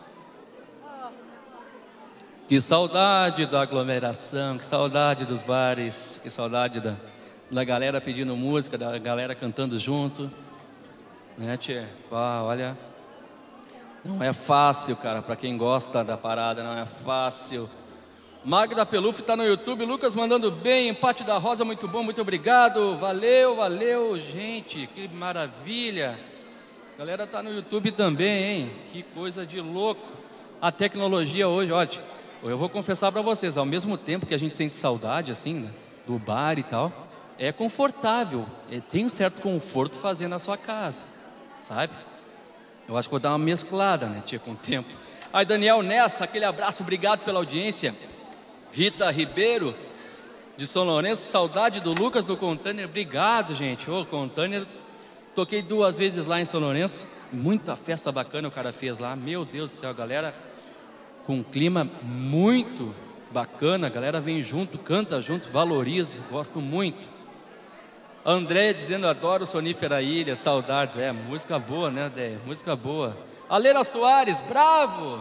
Que saudade da aglomeração, que saudade dos bares, que saudade da galera pedindo música, da galera cantando junto. Né, tchê? Olha. Não é fácil, cara, pra quem gosta da parada, não é fácil. Magda Peluf está no YouTube, Lucas mandando bem, Empate da Rosa, muito bom, muito obrigado, valeu, valeu, gente, que maravilha. A galera tá no YouTube também, hein, que coisa de louco. A tecnologia hoje, ó, eu vou confessar para vocês, ao mesmo tempo que a gente sente saudade, assim, né, do bar e tal, é confortável, tem um certo conforto fazer na sua casa, sabe? Eu acho que vou dar uma mesclada, né, tia, com o tempo. Aí, Daniel Nessa, aquele abraço, obrigado pela audiência. Rita Ribeiro, de São Lourenço, saudade do Lucas do Container, obrigado, gente. Ô, Container, toquei 2 vezes lá em São Lourenço, muita festa bacana o cara fez lá, meu Deus do céu, a galera com um clima muito bacana, a galera vem junto, canta junto, valoriza, gosto muito. André dizendo, adoro Sonífera Ilha, saudades, música boa, né, André? Música boa. Aleira Soares, bravo!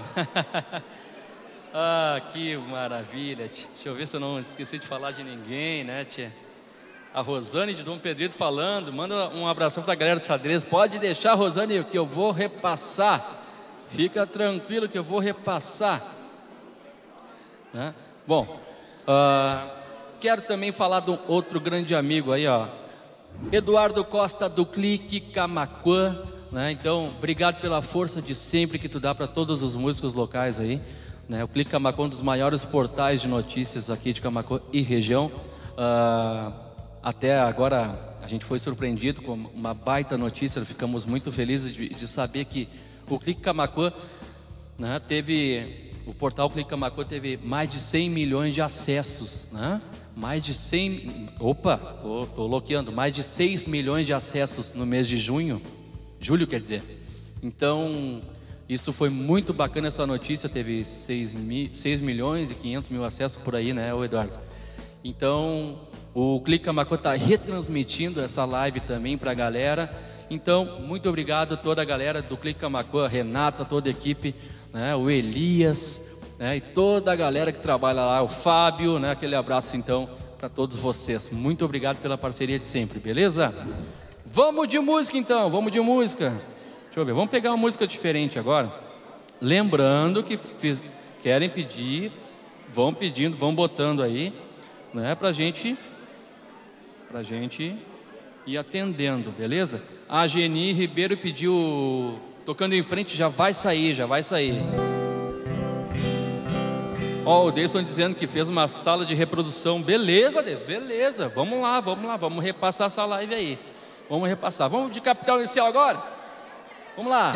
Ah, que maravilha, tia. Deixa eu ver se eu não esqueci de falar de ninguém, né, tia? A Rosane de Dom Pedrito falando, manda um abração pra galera do xadrez. Pode deixar, Rosane, que eu vou repassar. Fica tranquilo que eu vou repassar. Né? Bom, quero também falar de um outro grande amigo aí, ó. Eduardo Costa do Clique Camaquã, né? Então, obrigado pela força de sempre que tu dá para todos os músicos locais aí. Né, o Clique Camaquã, um dos maiores portais de notícias aqui de Camaquã e região. até agora a gente foi surpreendido com uma baita notícia. Ficamos muito felizes de saber que o Clique Camaquã, né, o portal Clique Camaquã teve mais de 100 milhões de acessos, né? Mais de 100, tô bloqueando, mais de 6 milhões de acessos no mês de julho quer dizer. Então, isso foi muito bacana, essa notícia. Teve 6 milhões e 500 mil acessos por aí, né, Eduardo? Então, o Clique Camaquã está retransmitindo essa live também para a galera. Então, muito obrigado a toda a galera do Clique Camaquã, a Renata, toda a equipe, né, o Elias, né, e toda a galera que trabalha lá, o Fábio, né, aquele abraço então para todos vocês. Muito obrigado pela parceria de sempre, beleza? Vamos de música então, vamos de música. Deixa eu ver, vamos pegar uma música diferente agora. Lembrando que querem pedir, vão pedindo, vão botando aí, né, pra gente ir atendendo, beleza? A Geni Ribeiro pediu Tocando em Frente, já vai sair. Ó, o Deison dizendo que fez uma sala de reprodução. Beleza, Deison, beleza. Vamos lá, vamos repassar essa live aí. Vamos repassar. Vamos de Capital Inicial agora? Vamos lá.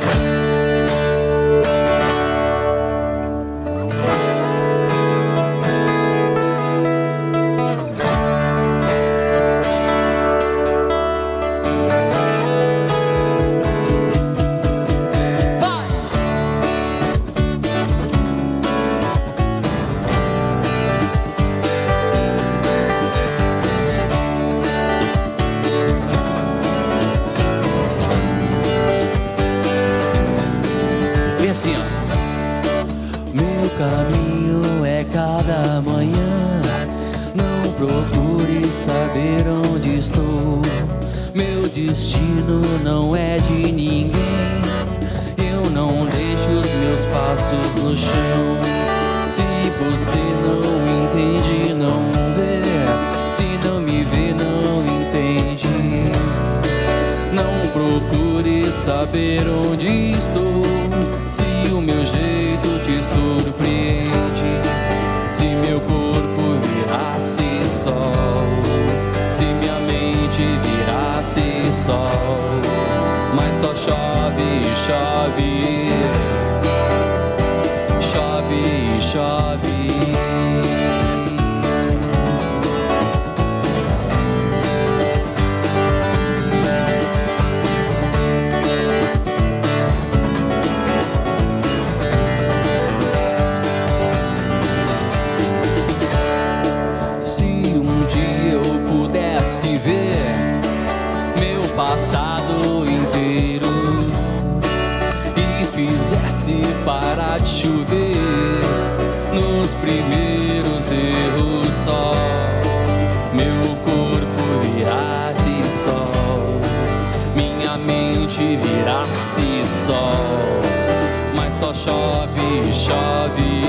Caminho é cada manhã. Não procure saber onde estou. Meu destino não é de ninguém. Eu não deixo os meus passos no chão. Se você não entende, não vê. Se não me vê, não entende. Não procure saber onde estou. Se o meu jeito te surpreende, se meu corpo virasse sol, se minha mente virasse sol, mas só chove, chove, chove, chove. Ver meu passado inteiro e fizesse parar de chover nos primeiros erros só, meu corpo virasse sol, minha mente virasse sol, mas só chove, chove,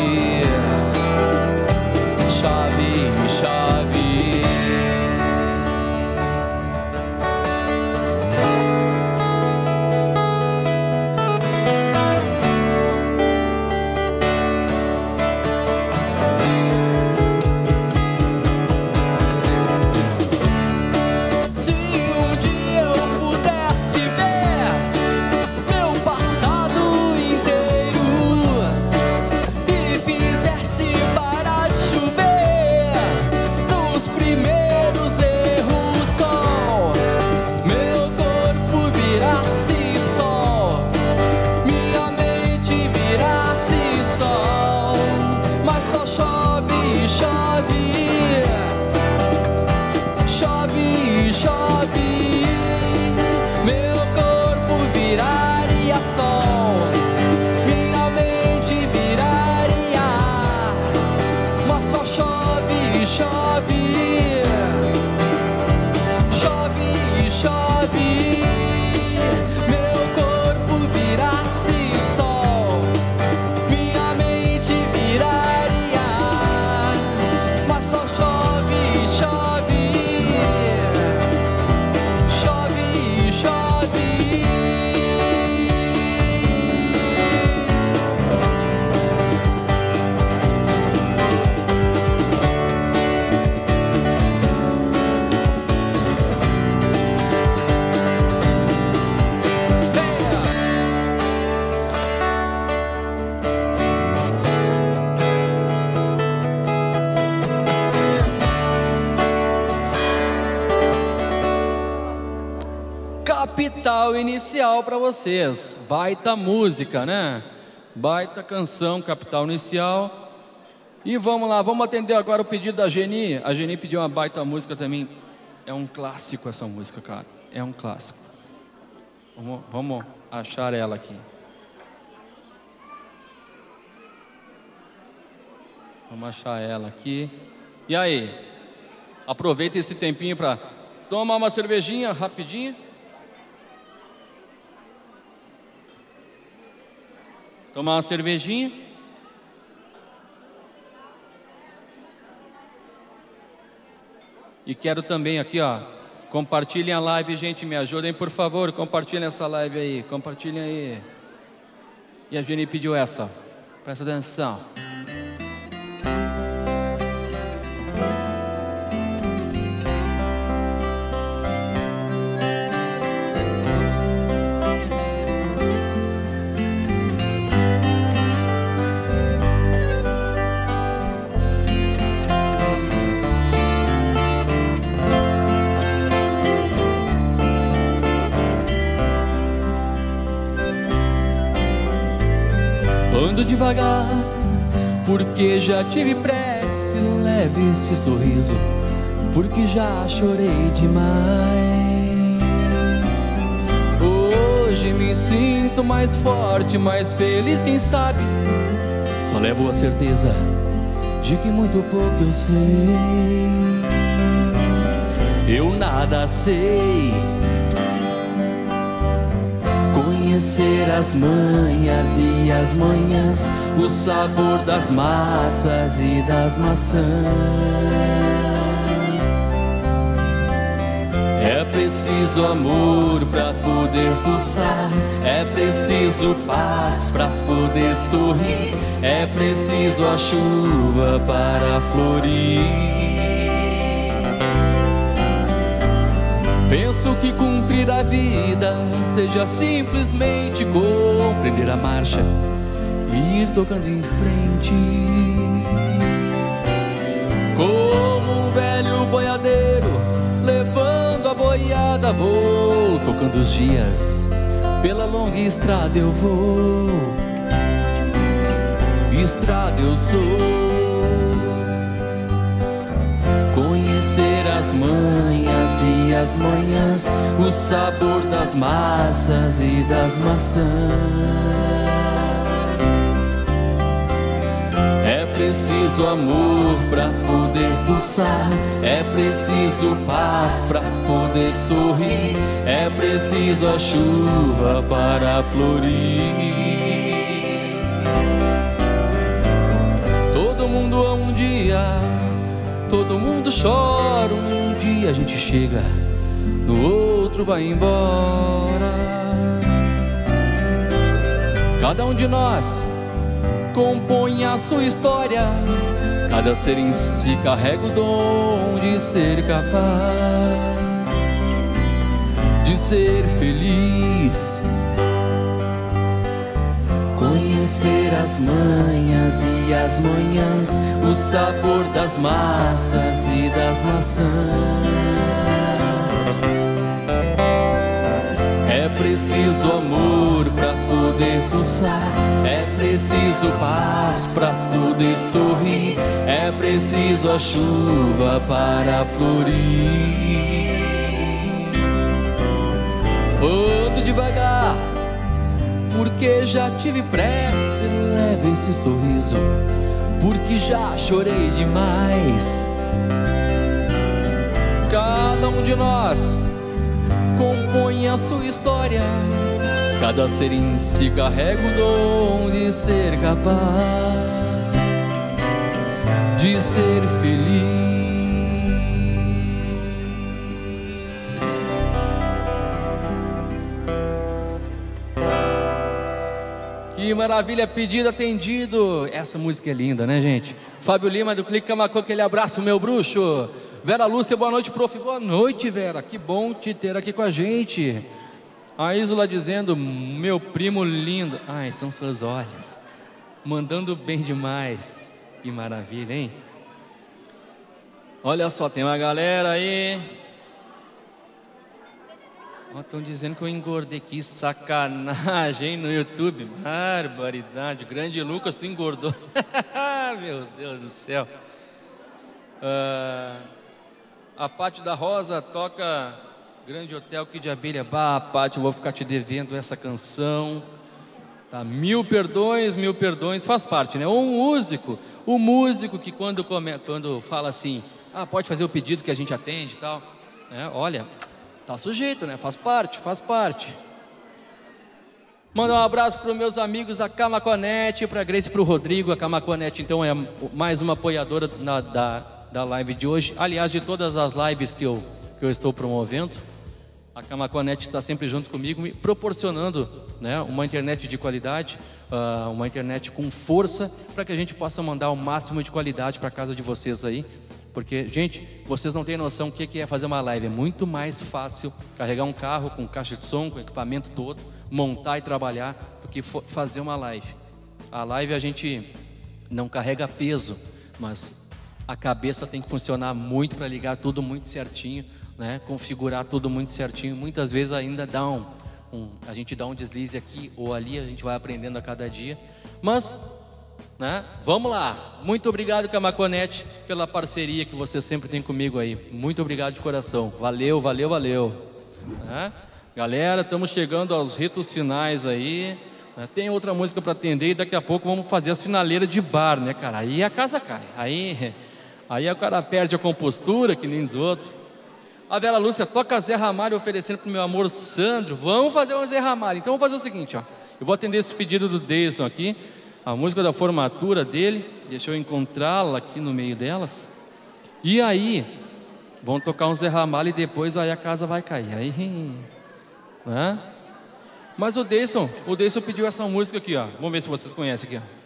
chove, chove. Capital Inicial para vocês. Baita música, né? Baita canção, Capital Inicial. E vamos lá, vamos atender agora o pedido da Geni. A Geni pediu uma baita música também. É um clássico essa música, cara. É um clássico. Vamos achar ela aqui. Vamos achar ela aqui. E aí? Aproveita esse tempinho para tomar uma cervejinha rapidinho. Tomar uma cervejinha. E quero também aqui, ó, compartilhem a live, gente, me ajudem, por favor, compartilhem essa live aí, compartilhem aí. E a Geni pediu essa, presta atenção. Ando devagar, porque já tive pressa. Leve esse sorriso, porque já chorei demais. Hoje me sinto mais forte, mais feliz, quem sabe. Só levo a certeza de que muito pouco eu sei. Eu nada sei. Conhecer as manhas e as manhãs, o sabor das massas e das maçãs. É preciso amor pra poder pulsar, é preciso paz pra poder sorrir, é preciso a chuva para florir. Penso que cumprir a vida seja simplesmente compreender a marcha e ir tocando em frente. Como um velho boiadeiro levando a boiada, vou tocando os dias, pela longa estrada eu vou. Estrada eu sou. Conhecer as manhas e as manhãs, o sabor das massas e das maçãs. É preciso amor pra poder pulsar, é preciso paz pra poder sorrir, é preciso a chuva para florir. Todo mundo há um dia, todo mundo chora, um dia a gente chega, no outro vai embora. Cada um de nós compõe a sua história, cada ser em si carrega o dom de ser capaz de ser feliz. Conhecer as manhas e as manhãs, o sabor das massas e das maçãs. É preciso amor pra poder pulsar, é preciso paz pra poder sorrir, é preciso a chuva para florir. Ando devagar, porque já tive pressa, leve esse sorriso, porque já chorei demais. Cada um de nós compõe a sua história, cada ser em si carrega o dom de ser capaz de ser feliz. Que maravilha, pedido atendido. Essa música é linda, né, gente? Fábio Lima do Clique Camacô, aquele abraço, meu bruxo. Vera Lúcia, boa noite, prof. Boa noite, Vera. Que bom te ter aqui com a gente. A Isla dizendo, meu primo lindo. Ai, são seus olhos. Mandando bem demais. Que maravilha, hein? Olha só, tem uma galera aí. Estão dizendo que eu engordei, que sacanagem no YouTube, barbaridade. Grande Lucas, tu engordou. Meu Deus do céu. A Pátio da Rosa toca Grande Hotel aqui de Abelha. Pátio, eu vou ficar te devendo essa canção. Tá, mil perdões, faz parte, né? O músico que quando fala assim, pode fazer o pedido que a gente atende e tal, né? Olha, tá sujeito, né? Faz parte. Manda um abraço para os meus amigos da Camaconete, para a Grace e para o Rodrigo. A Camaconete, então, é mais uma apoiadora da live de hoje. Aliás, de todas as lives que eu estou promovendo, a Camaconete está sempre junto comigo, me proporcionando, né, uma internet de qualidade, uma internet com força, para que a gente possa mandar o máximo de qualidade para a casa de vocês aí. Porque, gente, vocês não têm noção o que é fazer uma live. É muito mais fácil carregar um carro com caixa de som, com equipamento todo, montar e trabalhar, do que fazer uma live. A live a gente não carrega peso, mas a cabeça tem que funcionar muito para ligar tudo muito certinho, né? Configurar tudo muito certinho. Muitas vezes ainda a gente dá um deslize aqui ou ali, a gente vai aprendendo a cada dia. Mas, né? Vamos lá. Muito obrigado, Camaconete, pela parceria que você sempre tem comigo aí. Muito obrigado de coração. Valeu. Né? Galera, estamos chegando aos ritos finais aí. Né? Tem outra música para atender e daqui a pouco vamos fazer as finaleiras de bar, né, cara? Aí a casa cai. Aí o cara perde a compostura, que nem os outros. A Vera Lúcia toca Zé Ramalho oferecendo pro meu amor Sandro. Vamos fazer um Zé Ramalho. Então vamos fazer o seguinte, ó. Eu vou atender esse pedido do Deison aqui. A música da formatura dele. Deixa eu encontrá-la aqui no meio delas. E aí, vão tocar um Zé Ramalho e depois aí a casa vai cair. Aí, né? Mas o Deison pediu essa música aqui, ó. Vamos ver se vocês conhecem aqui, ó.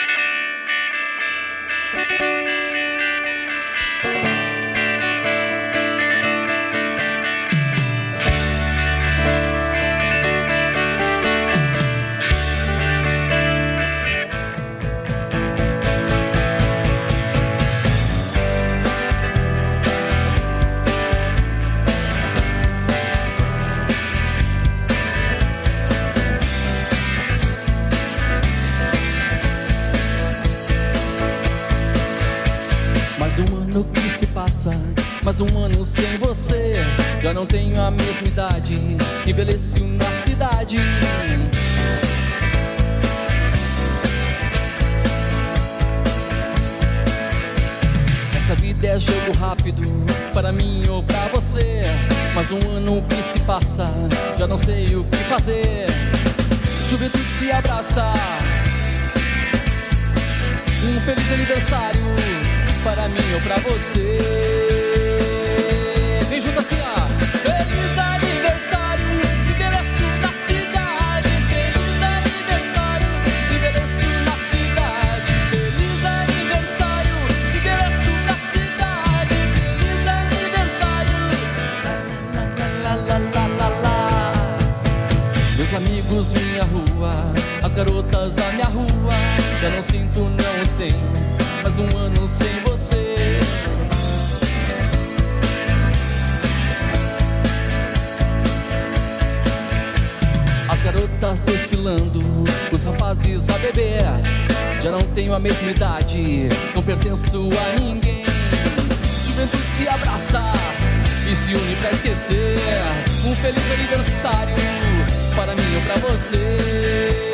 Mais um ano sem você, já não tenho a mesma idade, envelheci na cidade. Essa vida é jogo rápido, para mim ou pra você. Mais um ano que se passa, já não sei o que fazer. Juventude se abraça, um feliz aniversário para mim ou pra você. Vem junto assim, ó. Feliz aniversário, envelheço na cidade. Feliz aniversário, envelheço na cidade. Feliz aniversário, envelheço na cidade. Feliz aniversário. La, la, la, la, la, la. Meus amigos, minha rua, as garotas da minha rua, já não sinto, não os tenho. Mais um ano sem você. As garotas desfilando, os rapazes a beber. Já não tenho a mesma idade, não pertenço a ninguém. Juventude se abraça e se une pra esquecer. Um feliz aniversário para mim ou pra você.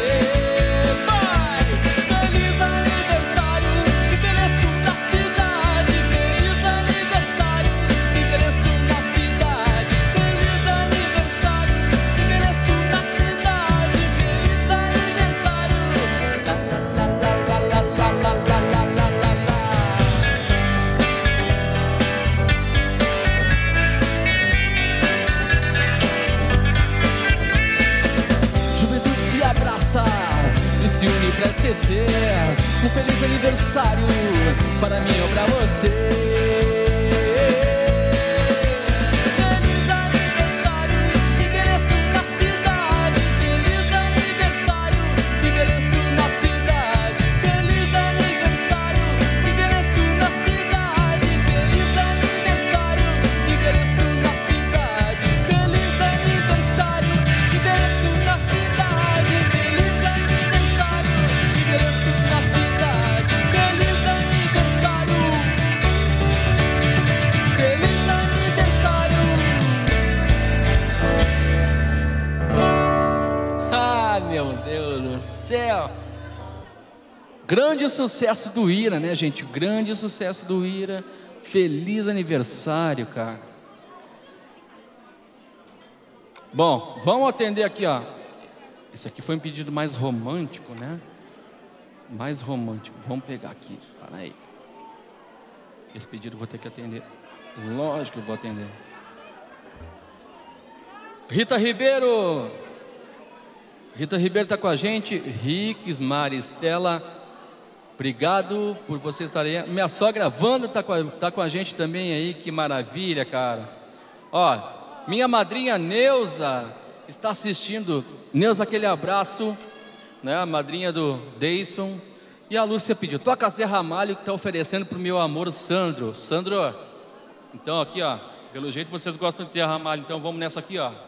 Se une pra esquecer. Um feliz aniversário para mim ou pra você. Feliz Ah, meu Deus do céu. Grande sucesso do Ira, né, gente? Grande sucesso do Ira. Feliz aniversário, cara. Bom, vamos atender aqui, ó. Esse aqui foi um pedido mais romântico, né? Mais romântico. Vamos pegar aqui. Para aí. Esse pedido eu vou ter que atender. Lógico que eu vou atender. Rita Ribeiro. Rita Ribeiro está com a gente. Rick, Maristela, obrigado por vocês estarem aí. Minha sogra Wanda tá com a gente também aí. Que maravilha, cara. Ó, minha madrinha Neuza está assistindo. Neuza, aquele abraço, né? A madrinha do Deison. E a Lúcia pediu, toca Zé Ramalho, que está oferecendo para o meu amor Sandro. Sandro, então aqui, ó, pelo jeito vocês gostam de Zé Ramalho, então vamos nessa aqui, ó.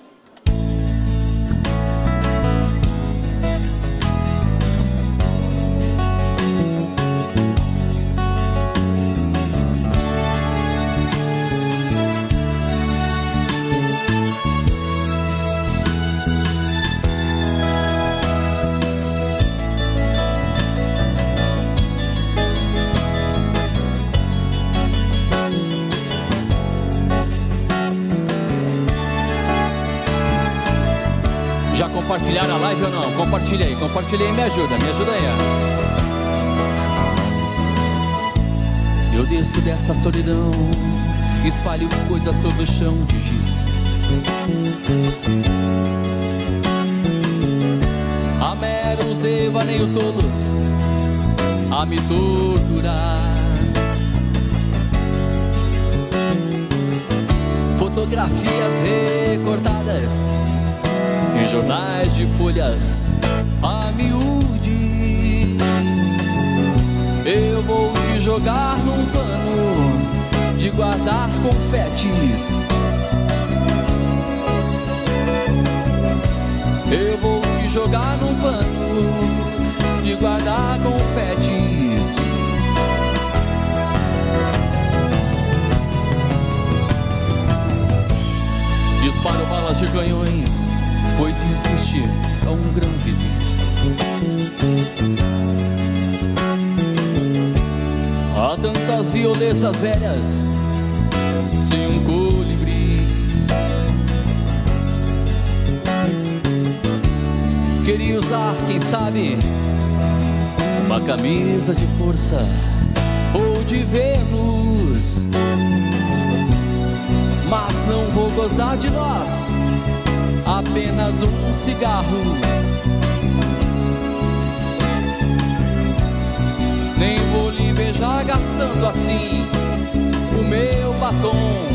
Compartilhar a live ou não? Compartilha aí, me ajuda aí, ó. Eu desço desta solidão, espalho coisas sobre o chão de giz. Há meros devaneios tolos a me torturar. Fotografias recortadas em jornais de folhas a miúde. Eu vou te jogar num pano de guardar confetes. Eu vou te jogar num pano de guardar confetes. Disparo balas de canhões, pois existir é um grão vizinho. Há tantas violetas velhas sem um colibri. Queria usar, quem sabe, uma camisa de força ou de Vênus, mas não vou gozar de nós, apenas um cigarro. Nem vou lhe beijar gastando assim o meu batom.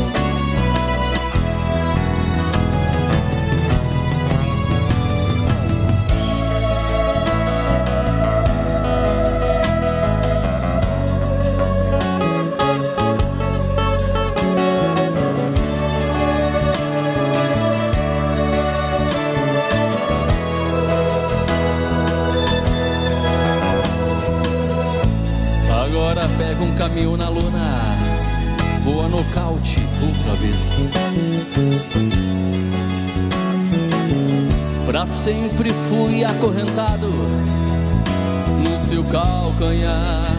Pega um caminho na luna, voa nocaute outra vez. Pra sempre fui acorrentado no seu calcanhar.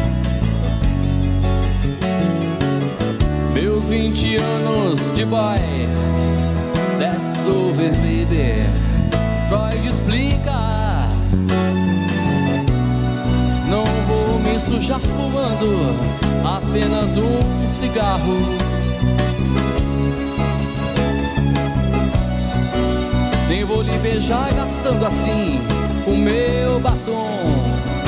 Meus 20 anos de boy, that's over baby. Freud explica. Não vou me sujar fumando apenas um cigarro. Nem vou lhe beijar gastando assim o meu batom.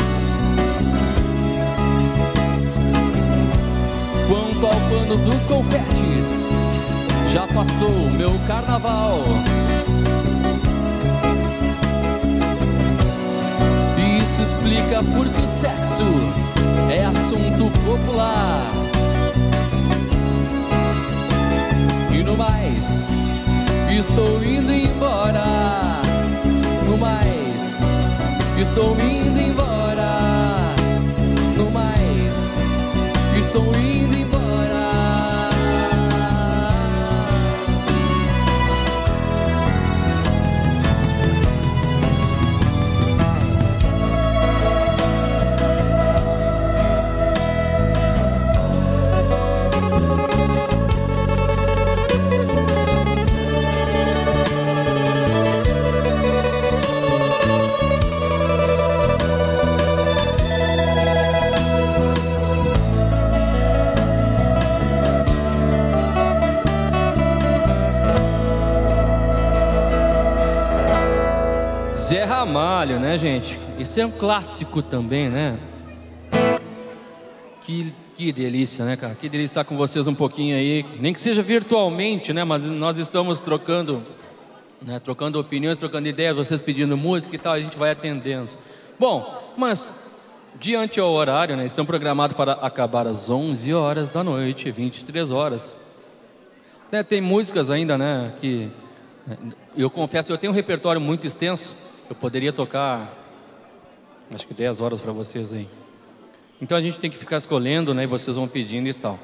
Quanto ao pano dos confetes, já passou o meu carnaval. Isso explica porque o sexo é assunto popular. E no mais, estou indo embora. No mais, estou indo embora. No mais, estou indo embora. Ramalho, né, gente? Isso é um clássico também, né? Que delícia, né, cara? Que delícia estar com vocês um pouquinho aí, nem que seja virtualmente, né? Mas nós estamos trocando, né? Trocando opiniões, trocando ideias, vocês pedindo música e tal, a gente vai atendendo. Bom, mas diante ao horário, né? Estão programados para acabar às 11 horas da noite, 23 horas. Né, tem músicas ainda, né? Que eu confesso, eu tenho um repertório muito extenso. Eu poderia tocar, acho que 10 horas para vocês aí. Então a gente tem que ficar escolhendo, né? E vocês vão pedindo e tal.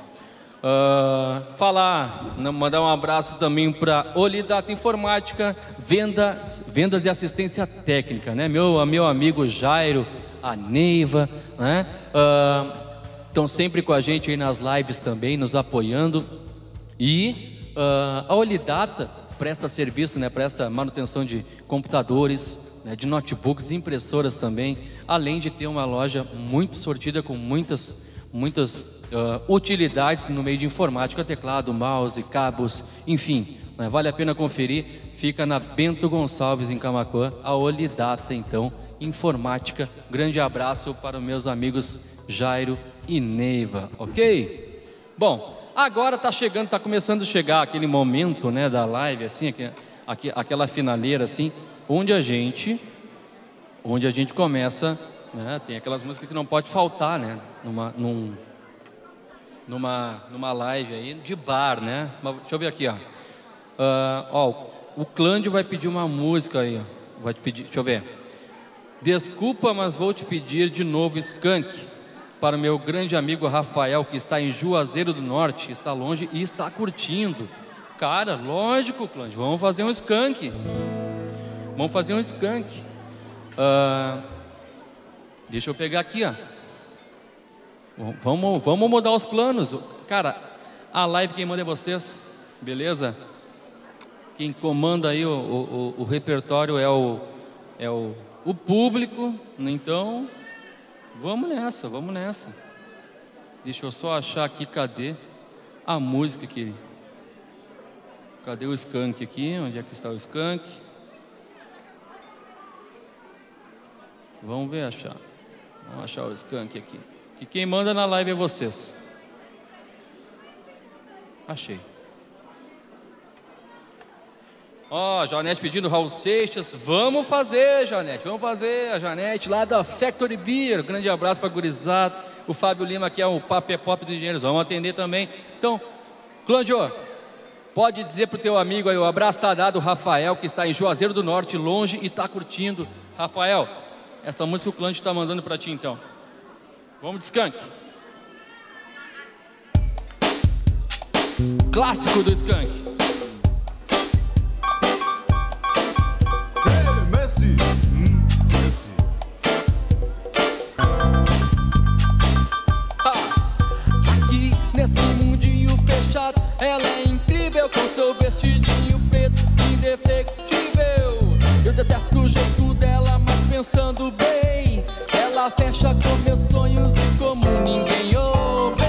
Mandar um abraço também para Olidata Informática, vendas e assistência técnica, né? Meu amigo Jairo, a Neiva, né? Estão sempre com a gente aí nas lives também, nos apoiando. E a Olidata presta serviço, né? Presta manutenção de computadores, né, de notebooks, impressoras também, além de ter uma loja muito sortida com muitas utilidades no meio de informática, teclado, mouse, cabos, enfim, né, vale a pena conferir. Fica na Bento Gonçalves em Camaquã, a Olidata então, informática. Grande abraço para os meus amigos Jairo e Neiva, ok? Bom, agora está começando a chegar aquele momento, né, da live, assim, aquela finaleira assim, onde a gente começa, né? Tem aquelas músicas que não pode faltar, né? Numa live aí de bar, né? Deixa eu ver aqui, ó. O Clândio vai pedir uma música aí, ó. Vai te pedir, deixa eu ver. Desculpa, mas vou te pedir de novo Skank para o meu grande amigo Rafael, que está em Juazeiro do Norte, está longe e está curtindo. Cara, lógico, Clândio, vamos fazer um Skank. Vamos fazer um Skank. Deixa eu pegar aqui, ó. Vamos mudar os planos. Cara, a live quem manda é vocês, beleza? Quem comanda aí o repertório é o público. Então, vamos nessa. Deixa eu só achar aqui, cadê a música aqui? Cadê o Skank aqui? Onde é que está o Skank? Vamos achar o Skank aqui. Que quem manda na live é vocês. Achei. Ó, Janete pedindo Raul Seixas. Vamos fazer, Janete. A Janete lá da Factory Beer. Grande abraço para a gurizada. O Fábio Lima, que é o Papo é Pop dos Engenheiros. Vamos atender também. Então, Clândio, pode dizer pro teu amigo aí, o abraço tá dado, o Rafael, que está em Juazeiro do Norte, longe e está curtindo. Rafael, essa música o Clândio está mandando para ti então. Vamos de Skank. Clássico do Skank. Hey, Messi. Aqui nesse mundinho fechado, ela é incrível com seu vestidinho preto indefectível. Eu detesto o jeito dela, mas pensando bem, ela fecha com meus sonhos e como ninguém ouve.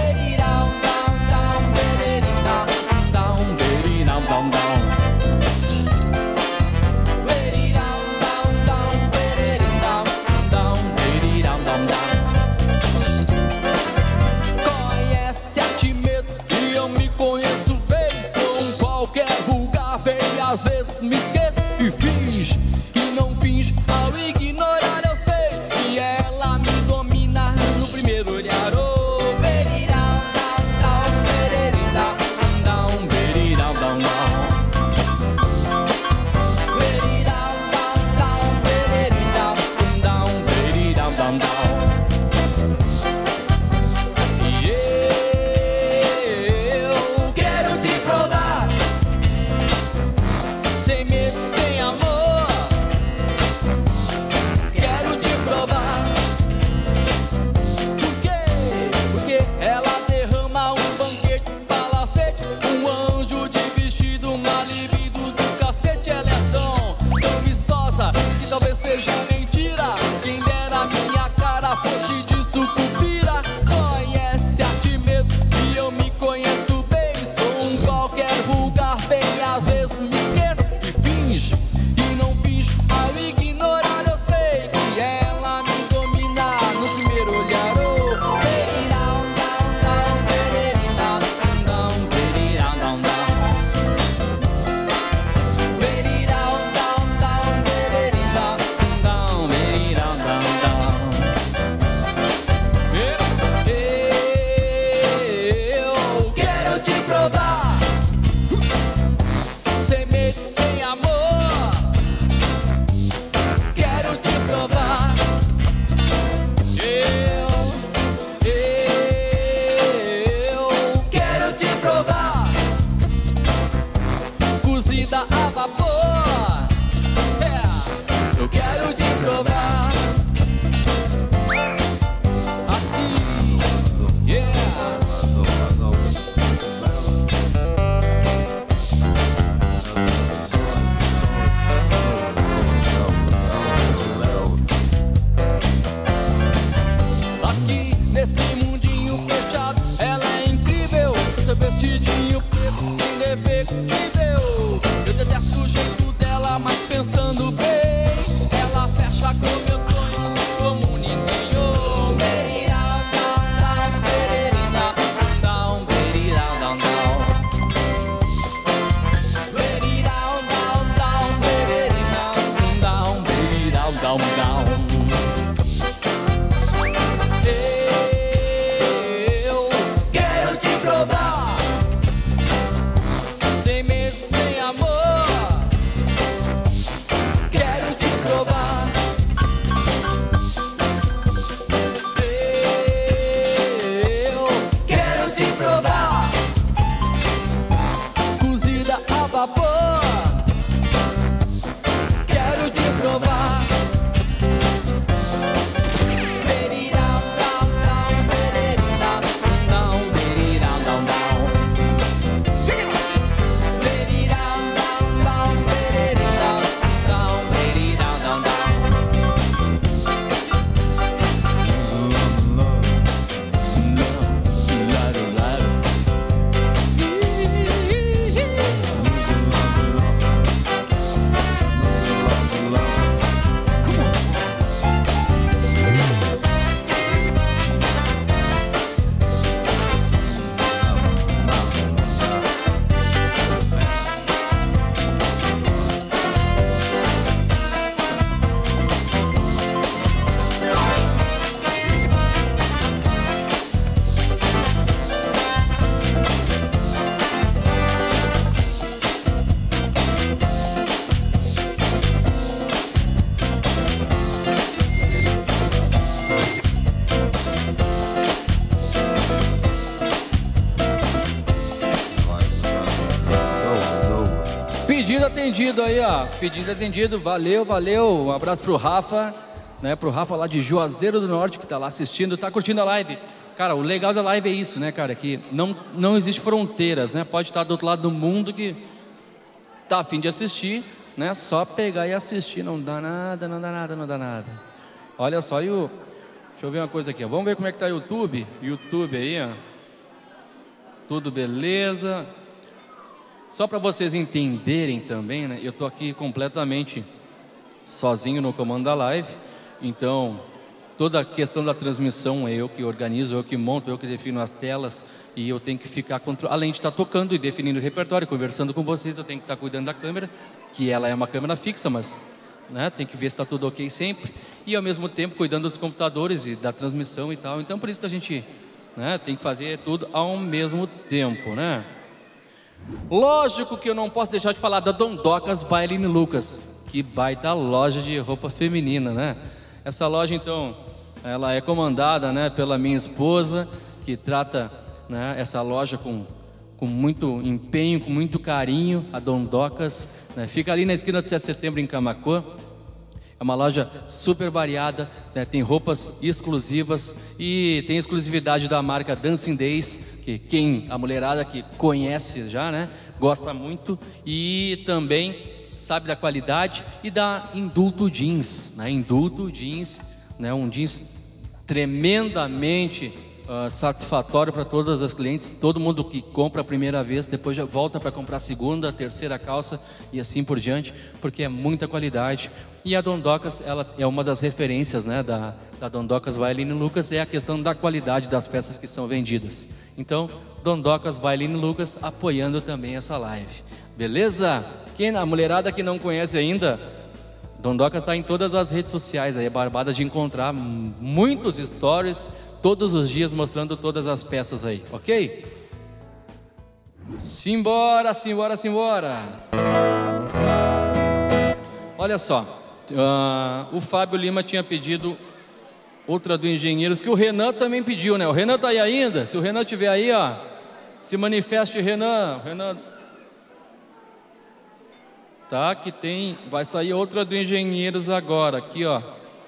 Conhece a ti mesmo e eu me conheço bem. Sou um qualquer vulgar, bem às vezes me esqueço e finge que não finge. Ao ignorar eu sei que ela me domina no primeiro olhar. Às vezes me esqueço e finge, e não finge. Ao ignorar eu down, down. Eu quero te provar, sem medo, sem amor. Quero te provar. Eu quero te provar, cozida a vapor. Quero te provar. Pedido atendido aí, ó. Pedido atendido, valeu, valeu. Um abraço pro Rafa, né? Pro Rafa lá de Juazeiro do Norte, que tá lá assistindo, tá curtindo a live. Cara, o legal da live é isso, né, cara? Que não existe fronteiras, né? Pode estar do outro lado do mundo que tá a fim de assistir, né? Só pegar e assistir, não dá nada, não dá nada, não dá nada. Olha só, deixa eu ver uma coisa aqui, ó. Vamos ver como é que tá o YouTube. YouTube aí, ó. Tudo beleza. Só para vocês entenderem também, né? Eu tô aqui completamente sozinho no comando da live. Então, toda a questão da transmissão é eu que organizo, eu que monto, eu que defino as telas. E eu tenho que ficar, além de estar tocando e definindo o repertório, conversando com vocês, eu tenho que estar cuidando da câmera, que ela é uma câmera fixa, mas, né, tem que ver se está tudo ok sempre. E ao mesmo tempo cuidando dos computadores e da transmissão e tal. Então por isso que a gente, né, tem que fazer tudo ao mesmo tempo, né? Lógico que eu não posso deixar de falar da Dondocas by Aline Lucas. Que baita loja de roupa feminina, né? Essa loja, então, ela é comandada, né, pela minha esposa, que trata, né, essa loja com muito empenho, com muito carinho. A Dondocas, né, fica ali na esquina do 7 de setembro em Camaquã. É uma loja super variada, né? Tem roupas exclusivas e tem exclusividade da marca Dancing Days, que a mulherada que conhece já, né, gosta muito, e também sabe da qualidade, e da Indulto Jeans, né? Indulto Jeans, né? Um jeans tremendamente satisfatório para todas as clientes. Todo mundo que compra a primeira vez, depois já volta para comprar a segunda, a terceira calça e assim por diante, porque é muita qualidade. E a Dondocas, ela é uma das referências, né, da Dondocas by Aline Lucas, é a questão da qualidade das peças que são vendidas. Então, Dondocas by Aline Lucas apoiando também essa live. Beleza? A mulherada que não conhece ainda, Dondocas está em todas as redes sociais, aí é barbada de encontrar muitos stories todos os dias mostrando todas as peças aí, ok? Simbora, simbora, simbora. Olha só, o Fábio Lima tinha pedido outra do Engenheiros, que o Renan também pediu, né? O Renan tá aí ainda? Se o Renan estiver aí, ó, se manifeste, Renan. Renan, tá? Que vai sair outra do Engenheiros agora, aqui, ó.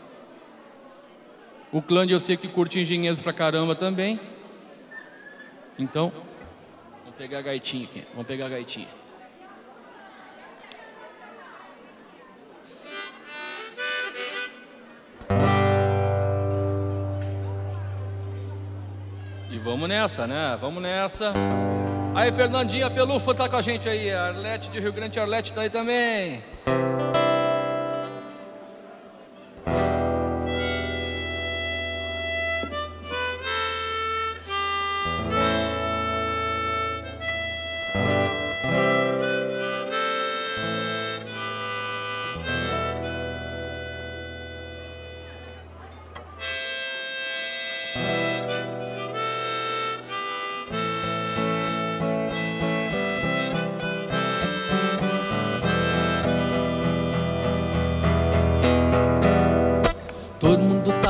O Clã de eu sei que curte Engenheiros pra caramba também. Então, vamos pegar a gaitinha aqui. Vamos pegar a gaitinha. E vamos nessa, né? Vamos nessa. Aí, Fernandinha Pelufo tá com a gente aí. A Arlete de Rio Grande, Arlete tá aí também.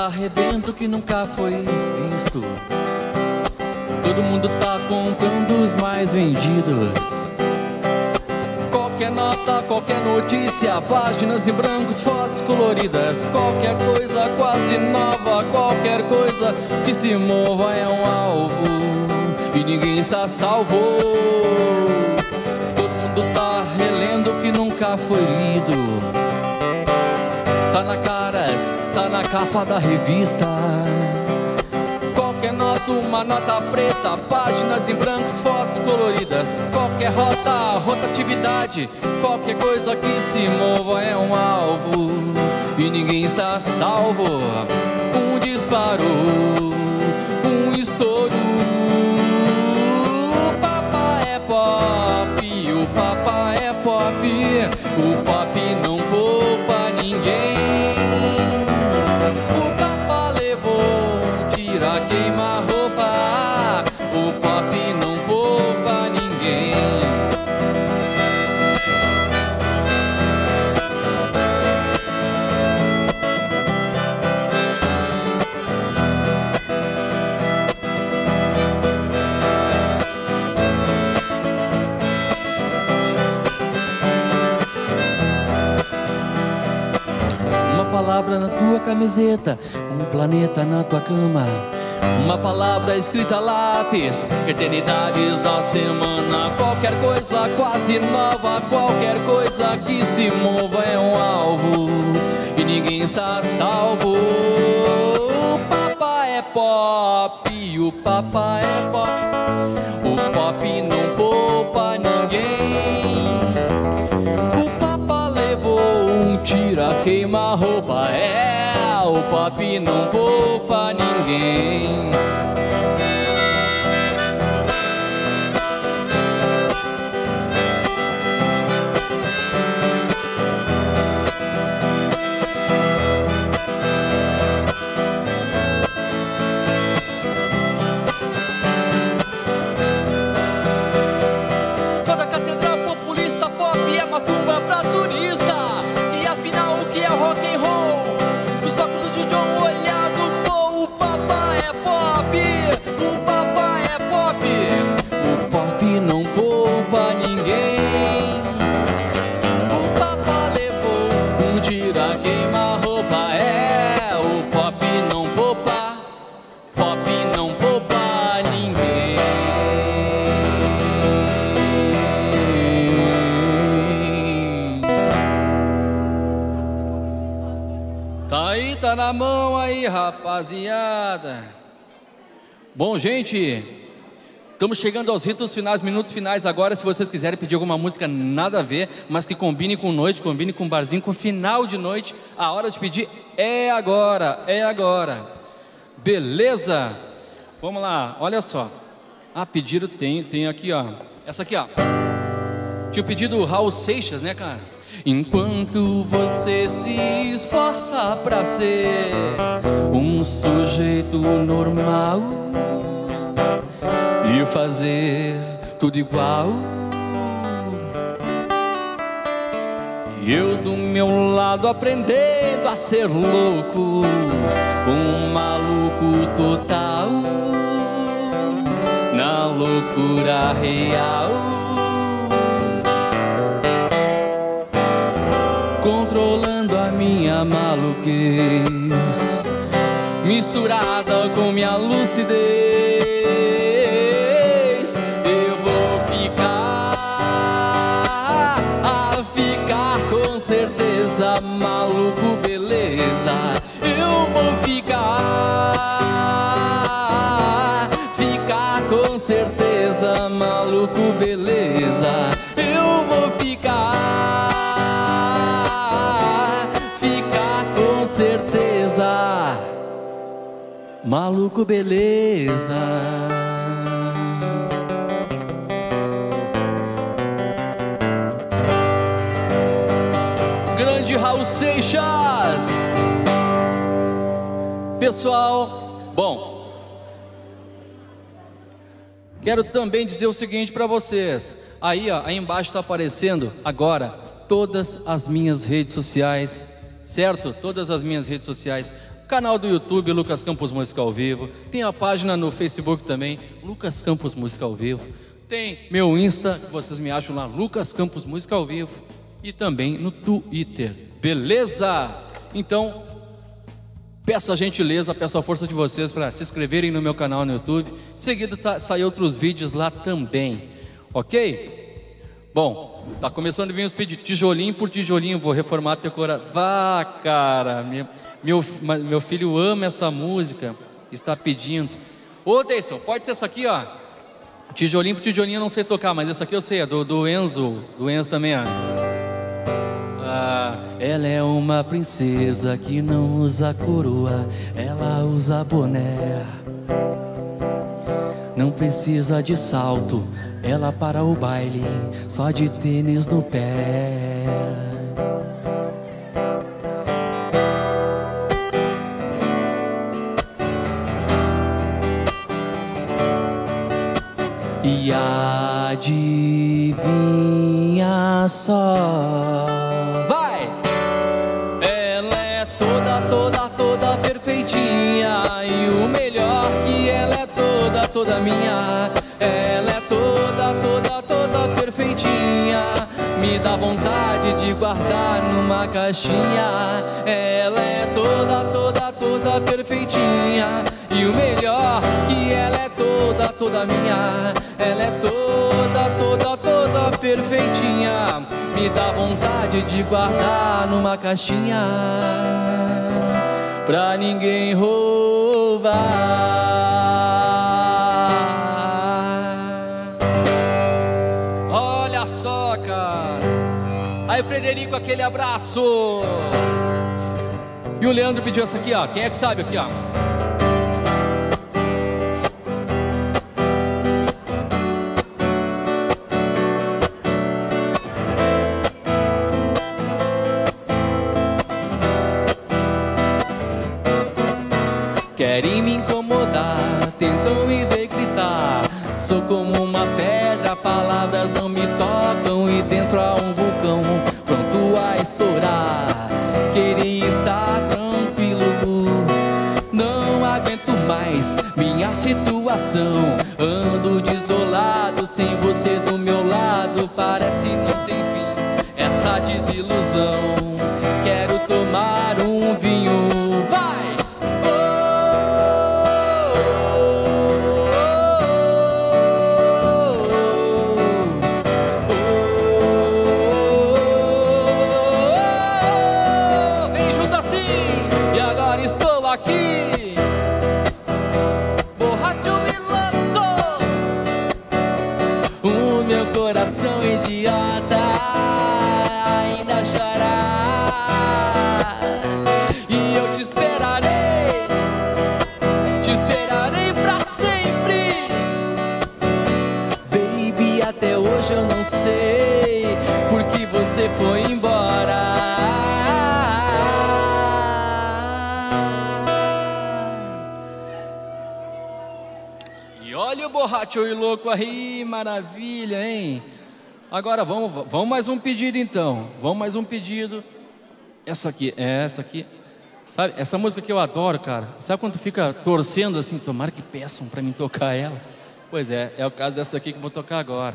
arrebento que nunca foi visto. Todo mundo tá comprando os mais vendidos. Qualquer nota, qualquer notícia, páginas em brancos, fotos coloridas. Qualquer coisa quase nova, qualquer coisa que se mova é um alvo e ninguém está salvo. Todo mundo tá relendo o que nunca foi lido. Tá na caras, tá na capa da revista. Qualquer nota, uma nota preta, páginas em brancos, fotos coloridas. Qualquer rota, rotatividade, qualquer coisa que se mova é um alvo e ninguém está salvo. Um disparo, um estouro. O papa é pop, o papa é pop. O pop não poupa ninguém. O papa levou, tira, queima roupa. O pop não poupa ninguém. Uma palavra na tua camiseta, um planeta na tua cama. Uma palavra escrita a lápis, eternidades da semana. Qualquer coisa quase nova, qualquer coisa que se mova é um alvo e ninguém está salvo. O papa é pop, o papa é pop. O pop não poupa ninguém. O papa levou um tira, queima roupa. É, o pop não poupa ninguém. Toda catedral populista pop é uma tumba pra turista. E afinal o que é rock and roll? Os óculos de John olhado, pô, o papa é pop. O papa é pop. O pop não poupa ninguém. O papa levou um tira, queima roupa. É, o pop não poupa. Pop não poupa ninguém. Tá aí, tá na mão aí, rapaziada. Bom, gente, estamos chegando aos ritos finais, minutos finais agora. Se vocês quiserem pedir alguma música nada a ver, mas que combine com noite, combine com barzinho, com final de noite, a hora de pedir é agora, é agora. Beleza? Vamos lá, olha só. Ah, pediram, tem aqui, ó. Essa aqui, ó. Tinha o pedido Raul Seixas, né, cara? Enquanto você se esforça pra ser um sujeito normal e fazer tudo igual, e eu do meu lado aprendendo a ser louco, um maluco total, na loucura real, controlando a minha maluquez, misturada com minha lucidez. Eu vou ficar com certeza maluco, beleza. Eu vou ficar com certeza maluco, beleza. Eu vou ficar com certeza maluco, beleza. Grande Raul Seixas. Pessoal, bom, quero também dizer o seguinte para vocês. Aí, ó, aí embaixo está aparecendo agora todas as minhas redes sociais. certo? Todas as minhas redes sociais, canal do YouTube, Lucas Campos Música ao Vivo, tem a página no Facebook também, Lucas Campos Música ao Vivo, tem meu Insta, que vocês me acham lá, Lucas Campos Música ao Vivo, e também no Twitter, beleza? Então, peço a gentileza, peço a força de vocês para se inscreverem no meu canal no YouTube, em seguida saem outros vídeos lá também, ok? Bom, tá começando a vir os pedidos, tijolinho por tijolinho, vou reformar a decoração. Vá, cara, meu filho ama essa música, está pedindo. Ô, Deison, pode ser essa aqui, ó. Tijolinho por tijolinho eu não sei tocar, mas essa aqui eu sei, é do Enzo também, ó. Ela é uma princesa que não usa coroa, ela usa boné. Não precisa de salto, ela para o baile, só de tênis no pé. E adivinha só, vai! Ela é toda perfeitinha, e o melhor que ela é toda minha. Ela é toda perfeitinha, me dá vontade de guardar numa caixinha. Ela é toda perfeitinha, e o melhor que ela é toda minha. Ela é toda perfeitinha, me dá vontade de guardar numa caixinha, pra ninguém roubar. Olha só, cara. Aí, Frederico, aquele abraço. E o Leandro pediu essa aqui, ó. Quem é que sabe aqui, ó? Querem me incomodar, tentam me ver gritar. Sou como uma pedra, palavras não me tocam. E dentro há um vulcão pronto a estourar. Queria estar tranquilo, não aguento mais minha situação. Ando desolado, sem você do meu lado, parece não ter fim essa desilusão. Quero tomar um vinho, vai! Coração idiota ainda chorará, e eu te esperarei pra sempre. Baby, até hoje eu não sei por que você foi embora. E olha o borracho e louco aí, maravilha, hein? Agora vamos mais um pedido então. Vamos mais um pedido. Essa aqui. Sabe, essa música que eu adoro, cara. Sabe quando tu fica torcendo assim, tomara que peçam pra mim tocar ela? Pois é o caso dessa aqui que eu vou tocar agora.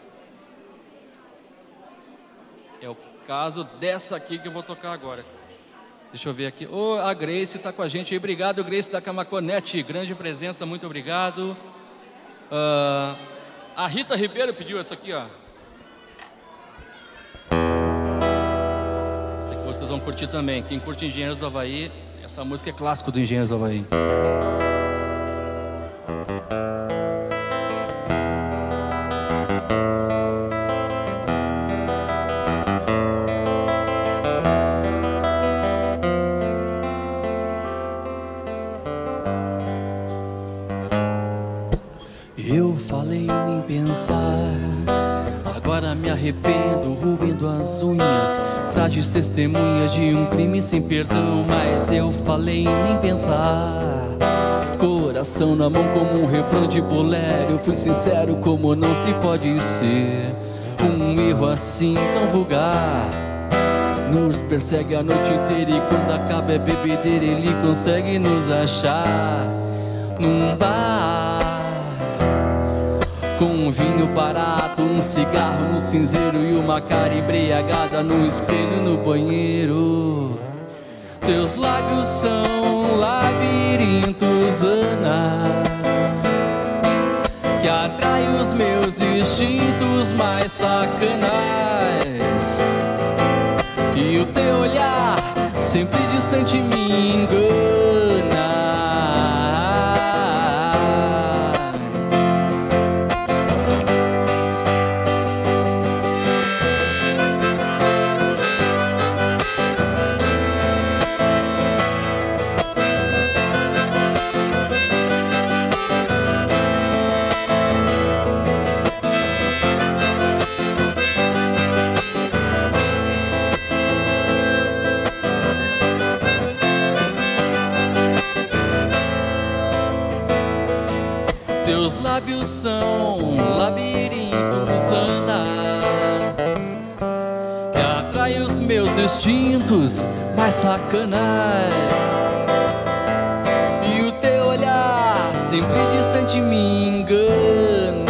É o caso dessa aqui que eu vou tocar agora. Deixa eu ver aqui. Oh, a Grace tá com a gente aí. Obrigado, Grace da Camaconete. Grande presença, muito obrigado. A Rita Ribeiro pediu essa aqui, ó. Essa aqui vocês vão curtir também. Quem curte Engenheiros do Havaí, essa música é clássico do Engenheiros do Havaí. Eu falei nem pensar, agora me arrependo, roendo as unhas, frágeis testemunhas de um crime sem perdão. Mas eu falei nem pensar, coração na mão como um refrão de bolero. Eu fui sincero como não se pode ser, um erro assim tão vulgar. nos persegue a noite inteira e quando acaba a bebedeira ele consegue nos achar num bar, com um vinho barato, um cigarro no cinzeiro e uma cara embriagada no espelho no banheiro. Teus lábios são labirintos, Ana, que atrai os meus instintos mais sacanais. E o teu olhar, sempre distante, me engana. Teus lábios são labirintos, Ana, que atrai os meus instintos mais sacanais. E o teu olhar, sempre distante, me engana.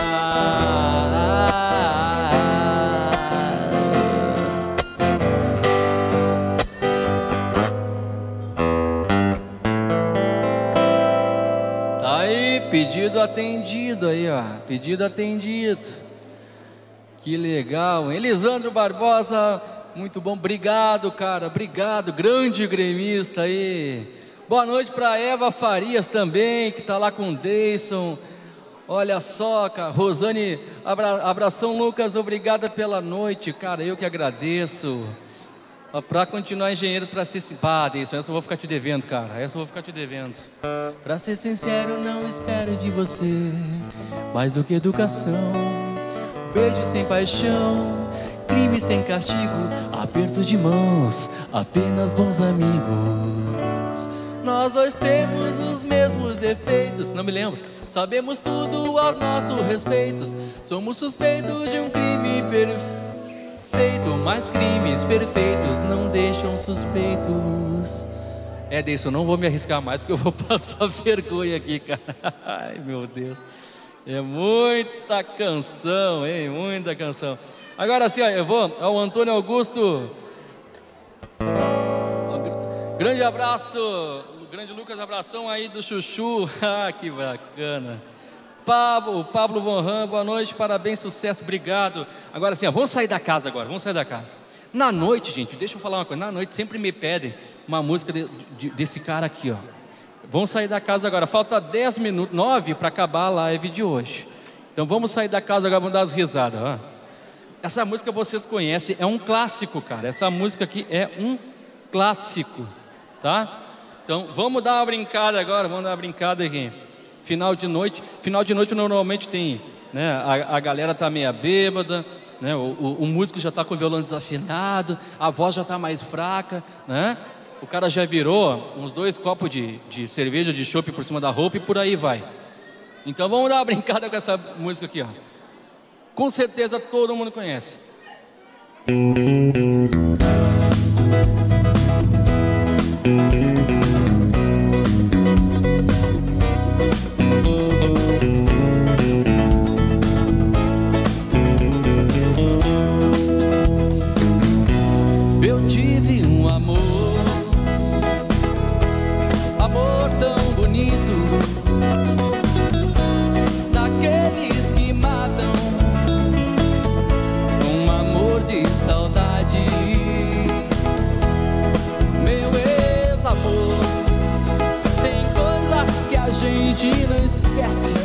Tá aí, pedido atendido aí, ó. Pedido atendido. Que legal, hein? Elisandro Barbosa, muito bom. Obrigado, cara. Obrigado, grande gremista aí. Boa noite para Eva Farias também, que tá lá com o Deison. Olha só, cara. Rosane, abração, Lucas. Obrigada pela noite, cara. Eu que agradeço. Para continuar engenheiro, para ser... Pá, Deison, essa eu vou ficar te devendo, cara. Essa eu vou ficar te devendo. Pra ser sincero, não espero de você mais do que educação, beijo sem paixão, crime sem castigo, aperto de mãos, apenas bons amigos. Nós dois temos os mesmos defeitos, não me lembro. Sabemos tudo aos nossos respeitos. Somos suspeitos de um crime perfeito, mas crimes perfeitos não deixam suspeitos. Deison, eu não vou me arriscar mais porque eu vou passar vergonha aqui, cara. Ai, meu Deus. É muita canção, hein? Muita canção. Agora sim, ó, eu vou ao Antônio Augusto. Grande abraço, o grande Lucas, abração aí do Chuchu. Ah, que bacana. Pablo Von Ram, boa noite, parabéns, sucesso, obrigado. Agora sim, ó, vamos sair da casa agora, vamos sair da casa. Na noite, gente, deixa eu falar uma coisa. Na noite sempre me pedem uma música desse cara aqui, ó. Vamos sair da casa agora. Falta 10 minutos, 9 para acabar a live de hoje. Então vamos sair da casa agora, vamos dar as risadas, ó. Essa música vocês conhecem, é um clássico, cara. Essa música aqui é um clássico, tá? Então vamos dar uma brincada agora, vamos dar uma brincada aqui. Final de noite normalmente tem, né? A galera tá meia bêbada, né? O músico já tá com o violão desafinado, a voz já tá mais fraca, né? O cara já virou uns 2 copos de cerveja, de chopp por cima da roupa e por aí vai. Então vamos dar uma brincada com essa música aqui, ó. Com certeza todo mundo conhece. Eu tive um amor tão bonito, daqueles que matam, um amor de saudade. Meu ex-amor, tem coisas que a gente não esquece,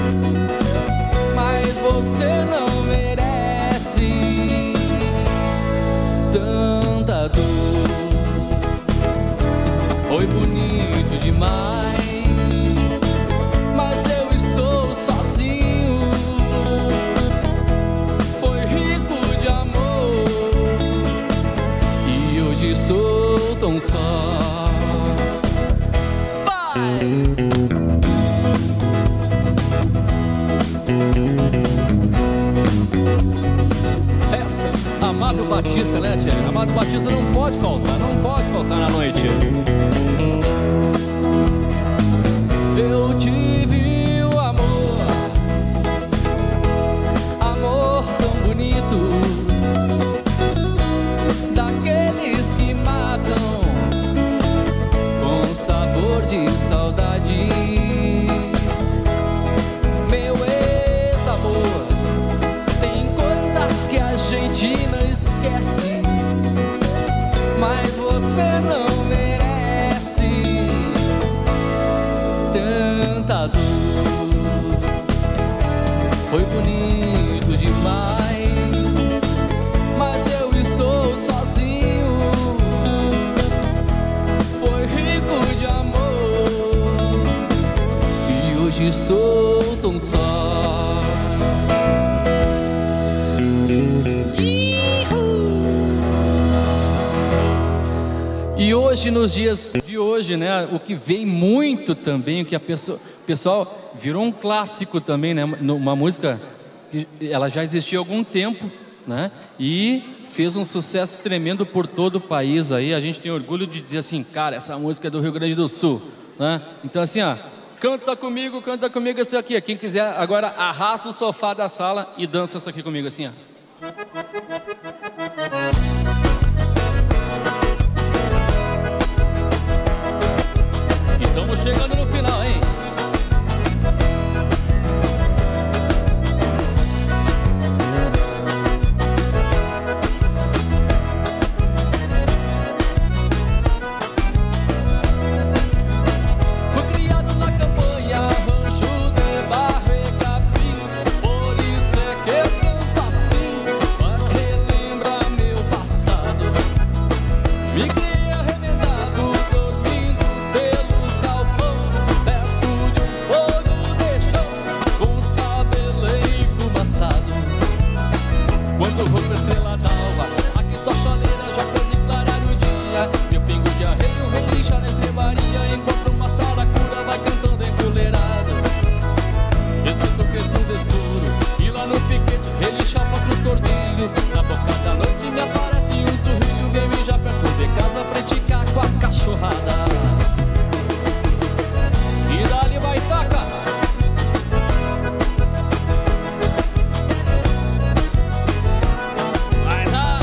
mas você não merece tanta dor. Foi bonito demais, mas eu estou sozinho. Foi rico de amor e hoje estou tão só. Vai! Essa, Amado Batista, né, tia? Amado Batista não pode dor de saudade. Meu ex-amor, tem coisas que a gente não esquece, mas você não merece tanta dor. Foi bonito demais, mas eu estou sozinho. Foi rico de amor e hoje estou tão só. E hoje, nos dias de hoje, né, o que vem muito também, o que o pessoal virou um clássico também, né, uma música que ela já existia há algum tempo, né, e fez um sucesso tremendo por todo o país aí. A gente tem orgulho de dizer assim, cara, essa música é do Rio Grande do Sul, né? Então assim, ó, canta comigo isso aqui. Quem quiser agora arrasta o sofá da sala e dança isso aqui comigo assim, ó. Estamos chegando no final, hein? Fui criado na campanha, rancho de barro e capim, por isso é que eu canto assim, para relembrar meu passado. Me criei arremendado, dormindo pelos galpões, perto de um fogo de chão, com os cabelos enfumaçados. Quando rompe a estrela d'alva, aqui tua chaleira já fez declarar o dia. Meu pingo de arreio relincha na estrebaria, enquanto uma saracura vai cantando empoleirado. Escuto o grito de soro, e lá no piquete relincha o próprio tordilho. Na boca da noite me aparece um sorrilho, vem mijar perto de casa pra praticar com a cachorrada. E dali vai taca. Vai lá.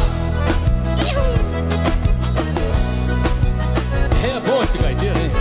É bom esse gaiteiro, hein?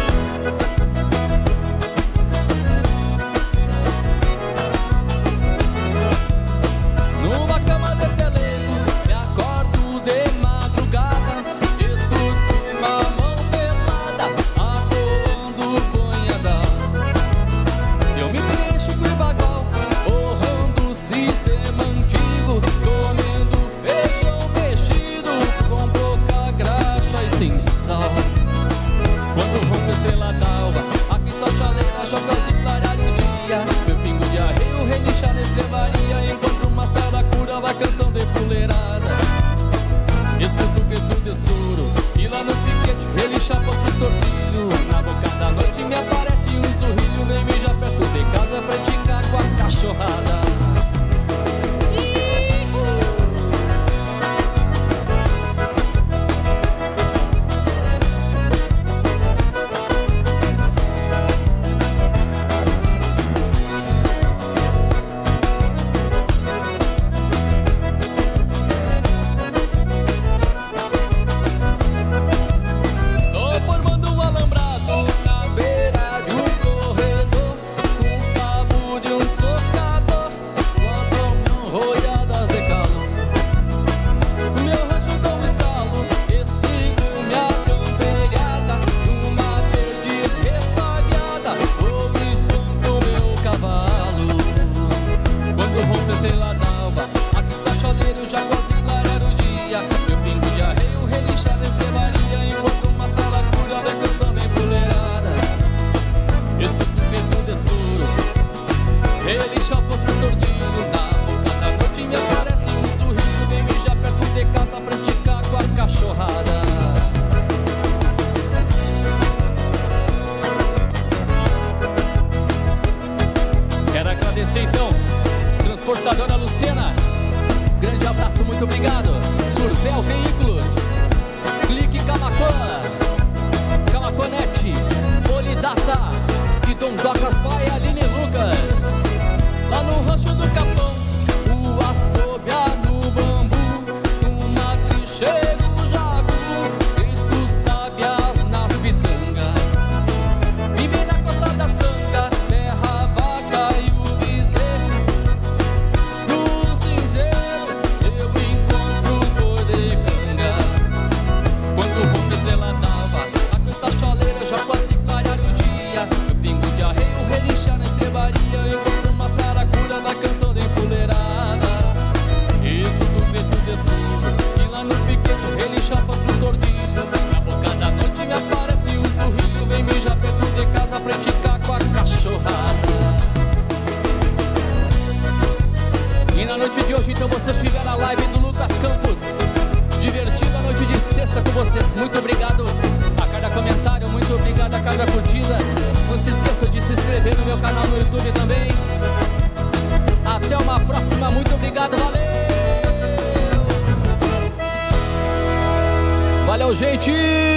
Numa cama de pelego, me acordo de madrugada, escuto uma mão pelada, apoando banhada. Eu me deixo pro bagal, borrando o sistema antigo, comendo feijão mexido, com pouca graxa e sem sal. Quando rompe a estrela d'alva, aqui tua chaleira joga se clarear o dia. Meu pingo de arreio relincha na estrebaria, enquanto uma saracura vai cantando empoleirada. Escuto o grito de soro, e lá no piquete relincha pro tordilho. Na boca da noite me aparece um sorrilho, vem mijar perto de casa pra praticar com a cachorrada. Tô formando um alambrado na beira de um corredor, com o cabo de um socador, com as mãos rodeadas de calo. Meu rancho dá um estalo, e sigo minha camperiada, numa perdiz ressabiada, vou espanto meu cavalo. Quando rompe a estrela d'alva, aqui tá chaleiro, já quase clarear o dia. Meu pingo de arreio relincha na estrebaria, enquanto uma saracura vai cantando empoleirada. Escuto o grito de soro, relincha o próprio tordilho. Na boca da noite me aparece um sorrilho, vem mijar perto de casa pra praticar com a cachorrada. Quero agradecer então, transportadora Lucena, grande abraço, muito obrigado. Survel Veículos, Clique Camaquã, Camaquanete, Polidata e Dom Douglas Pai, Aline Lucas. Lá no rancho do Capão, o assobia no bambu, numa trincheira o jagu, grito sabiás nas pitangas. curtida. Não se esqueça de se inscrever no meu canal no YouTube também. Até uma próxima, muito obrigado, valeu! Valeu, gente!